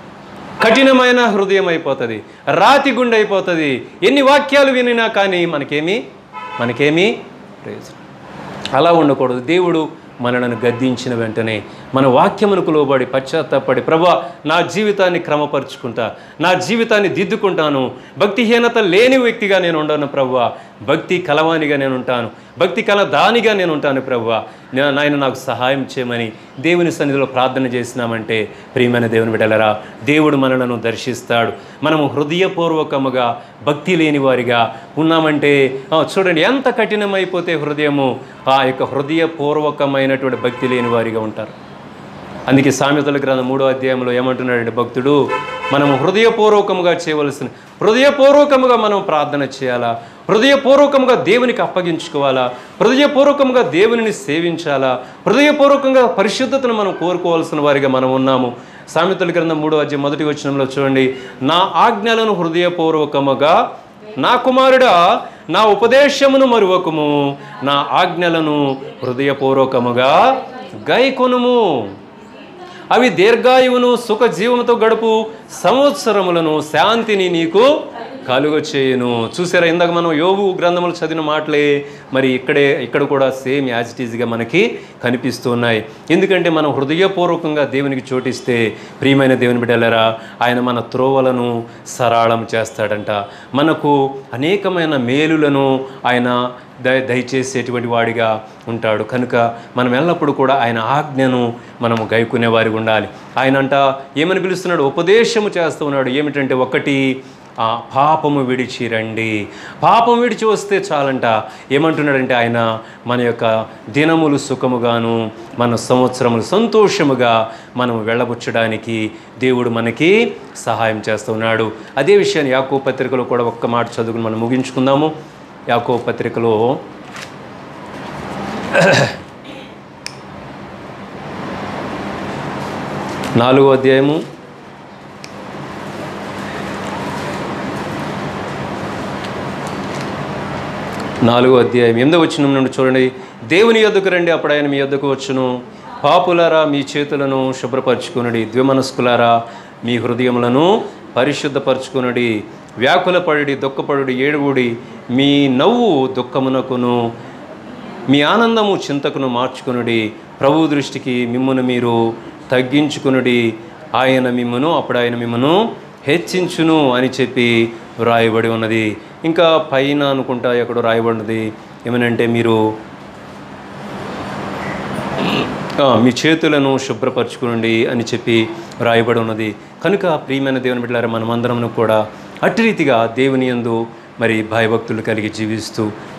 కఠినమైన హృదయం అయిపోతుంది, రాతి గుండె అయిపోతుంది. ఎన్ని వాక్యాలు వినినా కానీ మనకేమీ మనకేమీ ప్రయోజనం. అలా ఉండకూడదు. దేవుడు మనలను గద్దించిన వెంటనే మన వాక్యమునకు లోబడి పశ్చాత్తాపడి, ప్రభువా నా జీవితాన్ని క్రమపరుచుకుంటా, నా జీవితాన్ని దిద్దుకుంటాను, భక్తిహీనత లేని వ్యక్తిగా నేను ఉండను ప్రభువా, భక్తి కలవానిగా నేను ఉంటాను, భక్తి కల దానిగా నేను ఉంటాను ప్రభువా, నాయన నాకు సహాయం చేయమని దేవుని సన్నిధిలో ప్రార్థన చేసినామంటే ప్రియమైన దేవుని బిడ్డలారా, దేవుడు మనలను దర్శిస్తాడు. మనము హృదయపూర్వకముగా భక్తి లేని వారిగా ఉన్నామంటే చూడండి ఎంత కఠినమైపోతే హృదయము, ఆ యొక్క హృదయపూర్వకమైనటువంటి భక్తి లేని వారిగా ఉంటారు. అందుకే సామెతల గ్రంథం మూడో అధ్యాయంలో ఏమంటున్నాడంటే భక్తుడు, మనము హృదయపూర్వకముగా చేయవలసిన హృదయపూర్వకముగా మనం ప్రార్థన చేయాలా, హృదయపూర్వకంగా దేవునికి అప్పగించుకోవాలా, హృదయపూర్వకంగా దేవునిని సేవించాలా, హృదయపూర్వకంగా పరిశుద్ధతను మనం కోరుకోవాల్సిన వారిగా మనం ఉన్నాము. సామెతల గ్రంథం మూడో అధ్యాయం మొదటి వచనంలో చూడండి, నా ఆజ్ఞలను హృదయపూర్వకముగా, నా కుమారుడా నా ఉపదేశమును మరువకము, నా ఆజ్ఞలను హృదయపూర్వకముగా గైకొనుము, అవి దీర్ఘాయువును సుఖ జీవముతో గడుపు సంవత్సరములను శాంతిని నీకు కలుగ చేయును. చూసారా, ఇందాక మనం యోబు గ్రంథములు చదివిన మాటలే మరి ఇక్కడే ఇక్కడ కూడా సేమ్ యాజ్ ఇట్ ఈజ్గా మనకి కనిపిస్తున్నాయి. ఎందుకంటే మనం హృదయపూర్వకంగా దేవునికి చోటిస్తే ప్రియమైన దేవుని బిడ్డలారా, ఆయన మన త్రోవలను సరళం చేస్తాడంట, మనకు అనేకమైన మేలులను ఆయన దయ దయచేసేటువంటి వాడిగా ఉంటాడు. కనుక మనం ఎల్లప్పుడూ కూడా ఆయన ఆజ్ఞను మనము గైకునే వారికి ఉండాలి. ఆయన అంట ఏమని పిలుస్తున్నాడు? ఉపదేశము చేస్తూ ఉన్నాడు. ఏమిటంటే ఒకటి, ఆ పాపము విడిచి రండి. పాపం విడిచి వస్తే చాలంట. ఏమంటున్నాడంటే ఆయన మన యొక్క దినములు సుఖముగాను మన సంవత్సరములు సంతోషముగా మనం వెళ్ళబుచ్చడానికి దేవుడు మనకి సహాయం చేస్తూ ఉన్నాడు. అదే విషయాన్ని యాకోబు పత్రికలో కూడా ఒక్క మాట చదువుకుని మనం ముగించుకుందాము. యాకోబు పత్రికలో నాలుగో అధ్యాయము నాలుగో అధ్యాయం ఎనిమిదో వచనం నుండి చూడండి. దేవుని యొద్దకు రండి, అప్పుడు ఆయన మీ యొద్దకు వచ్చును. పాపులారా మీ చేతులను శుభ్రపరచుకునుడి, ద్విమనస్కులారా మీ హృదయములను పరిశుద్ధపరచుకునుడి, వ్యాకులపడి దుఃఖపడుడి, ఏడువుడి, మీ నవ్వు దుఃఖమునకును మీ ఆనందము చింతకును మార్చుకునుడి, ప్రభు దృష్టికి మిమ్మును మీరు తగ్గించుకునుడి, ఆయన మిమ్మును అప్పుడు ఆయన మిమ్మును హెచ్చించును అని చెప్పి వ్రాయబడి ఉన్నది. ఇంకా పైన అనుకుంటా ఎక్కడో రాయబడినది ఏమనంటే మీరు మీ చేతులను శుభ్రపరచుకునండి అని చెప్పి రాయబడి ఉన్నది. కనుక ప్రియమైన దేవుని బిడ్డలారా, మనమందరము కూడా అట్టి రీతిగా దేవుని యందు మరి భయభక్తులు కలిగి జీవిస్తూ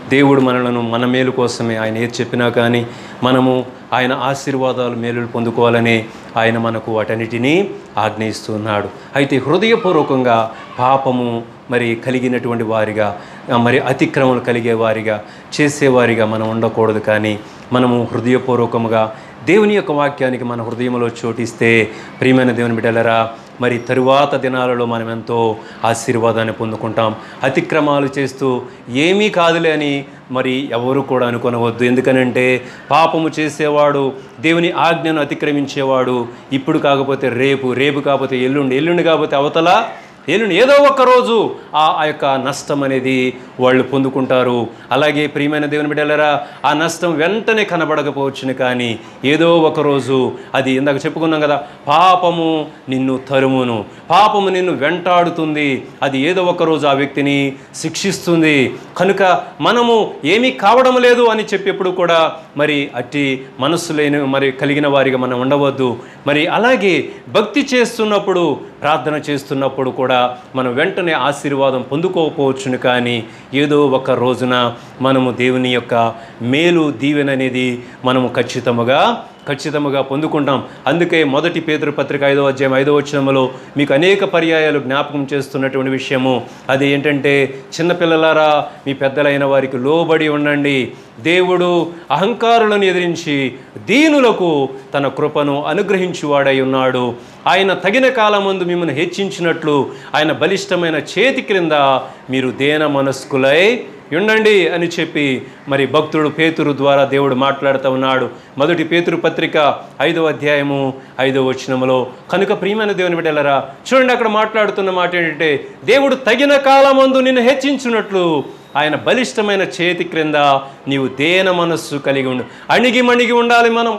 దేవుడు మనలను మన మేలు కోసమే ఆయన ఏది చెప్పినా కానీ మనము ఆయన ఆశీర్వాదాలు మేలులు పొందుకోవాలని ఆయన మనకు వాటన్నిటినీ ఆజ్ఞయిస్తున్నాడు. అయితే హృదయపూర్వకంగా పాపము మరి కలిగినటువంటి వారిగా, మరి అతిక్రమలు కలిగే వారిగా, చేసేవారిగా మనం ఉండకూడదు. కానీ మనము హృదయపూర్వకముగా దేవుని యొక్క వాక్యానికి మన హృదయంలో చోటిస్తే ప్రియమైన దేవుని బిడ్డలారా, మరి తరువాత దినాలలో మనం ఎంతో ఆశీర్వాదాన్ని పొందుకుంటాం. అతిక్రమాలు చేస్తూ ఏమీ కాదులే అని మరి ఎవరు కూడా అనుకొనవద్దు. ఎందుకనంటే పాపము చేసేవాడు, దేవుని ఆజ్ఞను అతిక్రమించేవాడు ఇప్పుడు కాకపోతే రేపు, రేపు కాకపోతే ఎల్లుండి, ఎల్లుండి కాకపోతే అవతల ఎల్లుండి, ఏదో ఒక రోజు ఆ యొక్క నష్టం అనేది వాళ్ళు పొందుకుంటారు. అలాగే ప్రియమైన దేవుని బిడ్డలారా, ఆ నష్టం వెంటనే కనబడకపోవచ్చును, కానీ ఏదో ఒక రోజు అది, ఇందాక చెప్పుకున్నాం కదా, పాపము నిన్ను తరుమును, పాపము నిన్ను వెంటాడుతుంది, అది ఏదో ఒక రోజు ఆ వ్యక్తిని శిక్షిస్తుంది. కనుక మనము ఏమీ కావడం లేదు అని చెప్పేప్పుడు కూడా మరి అట్టి మనస్సు లేని మరి కలిగిన వారిగా మనం ఉండవద్దు. మరి అలాగే భక్తి చేస్తున్నప్పుడు, ప్రార్థన చేస్తున్నప్పుడు కూడా మనం వెంటనే ఆశీర్వాదం పొందుకోకపోవచ్చును, కానీ ఏదో ఒక రోజున మనము దేవుని యొక్క మేలు దీవెన అనేది మనము ఖచ్చితంగా ఖచ్చితంగా పొందుకుంటాం. అందుకే మొదటి పేతురు పత్రిక ఐదో అధ్యాయం ఐదో వచనములో మీకు అనేక పర్యాయాలు జ్ఞాపకం చేస్తున్నటువంటి విషయము అది ఏంటంటే, చిన్నపిల్లలారా మీ పెద్దలైన వారికి లోబడి ఉండండి. దేవుడు అహంకారులను ఎదిరించి దీనులకు తన కృపను అనుగ్రహించువాడై ఉన్నాడు. ఆయన తగిన కాలమందు మిమ్మల్ని హెచ్చించినట్లు ఆయన బలిష్టమైన చేతి క్రింద మీరు దేన మనస్కులై ఉండండి అని చెప్పి మరి భక్తుడు పేతురు ద్వారా దేవుడు మాట్లాడుతూ ఉన్నాడు. మొదటి పేతురు పత్రిక ఐదవ అధ్యాయము ఐదవ వచనములో. కనుక ప్రియమైన దేవుని బిడ్డలారా, చూడండి అక్కడ మాట్లాడుతున్న మాట ఏంటంటే, దేవుడు తగిన కాలమందు నిన్ను హెచ్చించున్నట్లు ఆయన బలిష్టమైన చేతి క్రింద నీవు దేన మనస్సు కలిగి ఉండు. అణిగి మణిగి ఉండాలి మనం.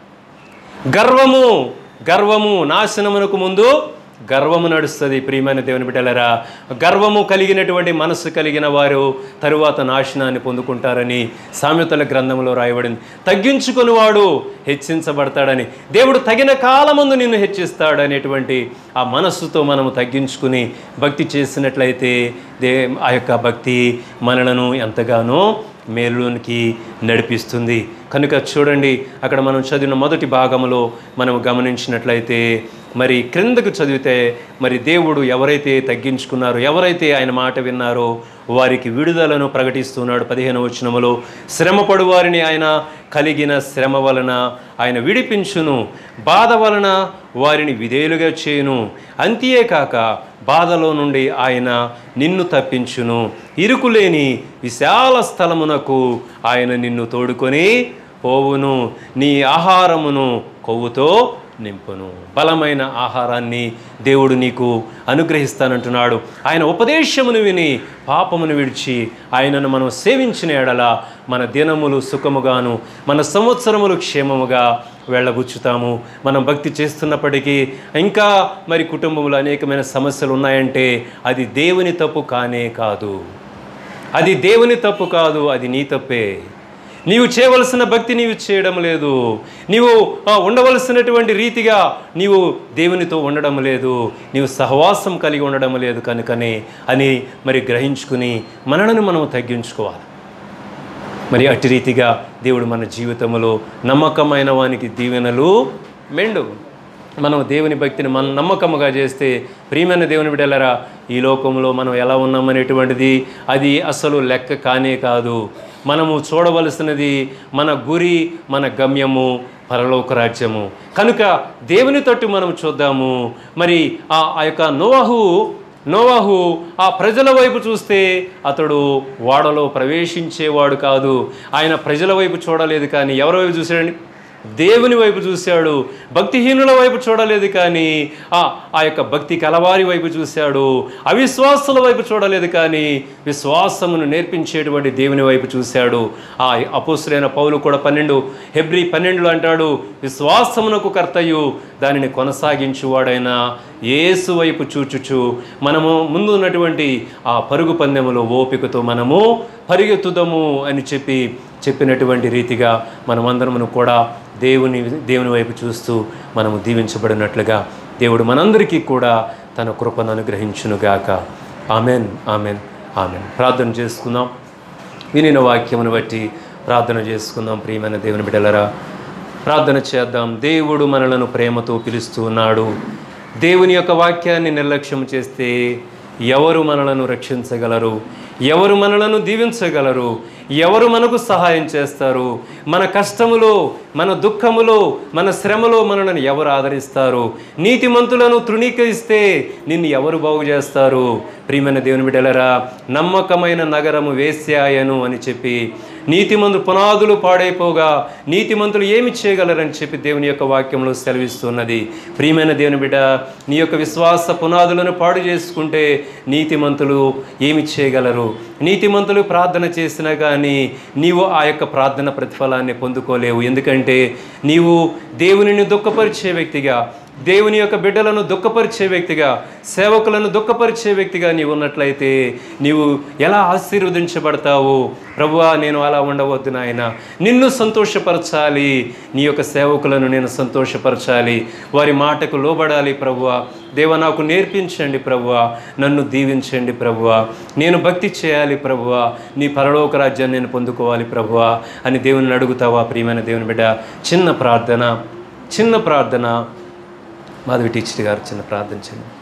గర్వము గర్వము నాశనమునకు ముందు గర్వము నడుస్తుంది. ప్రియమైన దేవుని బిడ్డలారా, గర్వము కలిగినటువంటి మనస్సు కలిగిన వారు తరువాత నాశనాన్ని పొందుకుంటారని సామెతల గ్రంథంలో రాయబడింది. తగ్గించుకుని వాడు హెచ్చించబడతాడని, దేవుడు తగిన కాలమందు నిన్ను హెచ్చిస్తాడు అనేటువంటి ఆ మనస్సుతో మనము తగ్గించుకుని భక్తి చేసినట్లయితే దే ఆ యొక్క భక్తి మనలను ఎంతగానో మేలులోనికి నడిపిస్తుంది. కనుక చూడండి, అక్కడ మనం చదివిన మొదటి భాగంలో మనం గమనించినట్లయితే మరి క్రిందకు చదివితే మరి దేవుడు ఎవరైతే తగ్గించుకున్నారో, ఎవరైతే ఆయన మాట విన్నారో వారికి విడుదలను ప్రకటిస్తున్నాడు. పదిహేను వచనములో, శ్రమపడు వారిని ఆయన కలిగిన శ్రమ వలన ఆయన విడిపించును, బాధ వలన వారిని విధేయులుగా చేయును, అంతేకాక బాధలో నుండి ఆయన నిన్ను తప్పించును, ఇరుకులేని విశాల స్థలమునకు ఆయన నిన్ను తోడుకొని పోవును, నీ ఆహారమును కొవ్వుతో నింపును. బలమైన ఆహారాన్ని దేవుడు నీకు అనుగ్రహిస్తానంటున్నాడు. ఆయన ఉపదేశమును విని పాపమును విడిచి ఆయనను మనం సేవించిన ఎడల మన దినములు సుఖముగాను మన సంవత్సరములు క్షేమముగా వెళ్ళబుచ్చుతాము. మనం భక్తి చేస్తున్నప్పటికీ ఇంకా మరి కుటుంబంలో అనేకమైన సమస్యలు ఉన్నాయంటే అది దేవుని తప్పు కానే కాదు. అది దేవుని తప్పు కాదు, అది నీ తప్పే. నీవు చేయవలసిన భక్తి నీవు చేయడం లేదు, నీవు ఉండవలసినటువంటి రీతిగా నీవు దేవునితో ఉండడం లేదు, నీవు సహవాసం కలిగి ఉండడం లేదు. కనుకనే అని మరి గ్రహించుకుని మనలను మనం తగ్గించుకోవాలి. మరి అట్టి రీతిగా దేవుడు మన జీవితంలో నమ్మకమైన వానికి దీవెనలు మెండు. మనం దేవుని భక్తిని మన నమ్మకముగా చేస్తే ప్రియమైన దేవుని బిడ్డలారా, ఈ లోకంలో మనం ఎలా ఉన్నామనేటువంటిది అది అసలు లెక్క కానే కాదు. మనము చూడవలసినది మన గురి, మన గమ్యము పరలోక రాజ్యము. కనుక దేవుని తట్టు మనం చూద్దాము. మరి ఆ యొక్క నోవాహు నోవాహు ఆ ప్రజల వైపు చూస్తే అతడు వాడలో ప్రవేశించేవాడు కాదు. ఆయన ప్రజల వైపు చూడలేదు, కానీ ఎవరి వైపు చూశాడండి? దేవుని వైపు చూశాడు. భక్తిహీనుల వైపు చూడలేదు, కానీ ఆ ఆ యొక్క భక్తి కలవారి వైపు చూశాడు. అవిశ్వాసుల వైపు చూడలేదు, కానీ విశ్వాసమును నేర్పించేటువంటి దేవుని వైపు చూశాడు. ఆ అపోస్తులైన పౌలు కూడా పన్నెండు హెబ్రీ పన్నెండులో అంటాడు, విశ్వాసమునకు కర్తయు దానిని కొనసాగించువాడైన యేసు వైపు చూచుచు మనము ముందు ఉన్నటువంటి ఆ పరుగు పందెములో ఓపికతో మనము పరిగెత్తుదము అని చెప్పి చెప్పినటువంటి రీతిగా మనమందరమును కూడా దేవుని దేవుని వైపు చూస్తూ మనము దీవించబడినట్లుగా దేవుడు మనందరికీ కూడా తన కృపను అనుగ్రహించునుగాక. Amen, amen, amen. ప్రార్థన చేసుకుందాం. వినిన వాక్యమును బట్టి ప్రార్థన చేసుకుందాం. ప్రియమైన దేవుని బిడ్డలారా, ప్రార్థన చేద్దాం. దేవుడు మనలను ప్రేమతో పిలుస్తూ ఉన్నాడు. దేవుని యొక్క వాక్యాన్ని నిర్లక్ష్యం చేస్తే ఎవరు మనలను రక్షించగలరు? ఎవరు మనలను దీవించగలరు? ఎవరు మనకు సహాయం చేస్తారు? మన కష్టములో, మన దుఃఖములో, మన శ్రమలో మనలను ఎవరు ఆదరిస్తారు? నీతిమంతులను తృణీకరిస్తే నిన్ను ఎవరు బాగు చేస్తారు? ప్రియమైన దేవుని బిడ్డలారా, నమ్మకమైన నగరము వేశ్యాయను అని చెప్పి, నీతిమంతులు పునాదులు పాడైపోగా నీతిమంతులు ఏమి చేయగలరని చెప్పి దేవుని యొక్క వాక్యంలో సెలవిస్తున్నది. ప్రియమైన దేవుని బిడ్డ, నీ యొక్క విశ్వాస పునాదులను పాడు చేసుకుంటే నీతిమంతులు ఏమి చేయగలరు? నీతిమంతులు ప్రార్థన చేసినా కానీ నీవు ఆ యొక్క ప్రార్థన ప్రతిఫలాన్ని పొందుకోలేవు. ఎందుకంటే నీవు దేవునిని దుఃఖపరిచే వ్యక్తిగా, దేవుని యొక్క బిడ్డలను దుఃఖపరిచే వ్యక్తిగా, సేవకులను దుఃఖపరిచే వ్యక్తిగా నీవు ఉన్నట్లయితే నీవు ఎలా ఆశీర్వదించబడతావు? ప్రభువా, నేను అలా ఉండవద్దు నాయన, నిన్ను సంతోషపరచాలి, నీ యొక్క సేవకులను నేను సంతోషపరచాలి, వారి మాటకు లోబడాలి. ప్రభువా, దేవా నాకు నేర్పించండి ప్రభువా, నన్ను దీవించండి ప్రభువా, నేను భక్తి చేయాలి ప్రభువా, నీ పరలోక రాజ్యాన్ని నేను పొందుకోవాలి ప్రభువా అని దేవుని అడుగుతావా? ప్రియమైన దేవుని బిడ్డ, చిన్న ప్రార్థన చిన్న ప్రార్థన మాధవి టీచర్ గారు చిన్న ప్రార్థన చేయండి.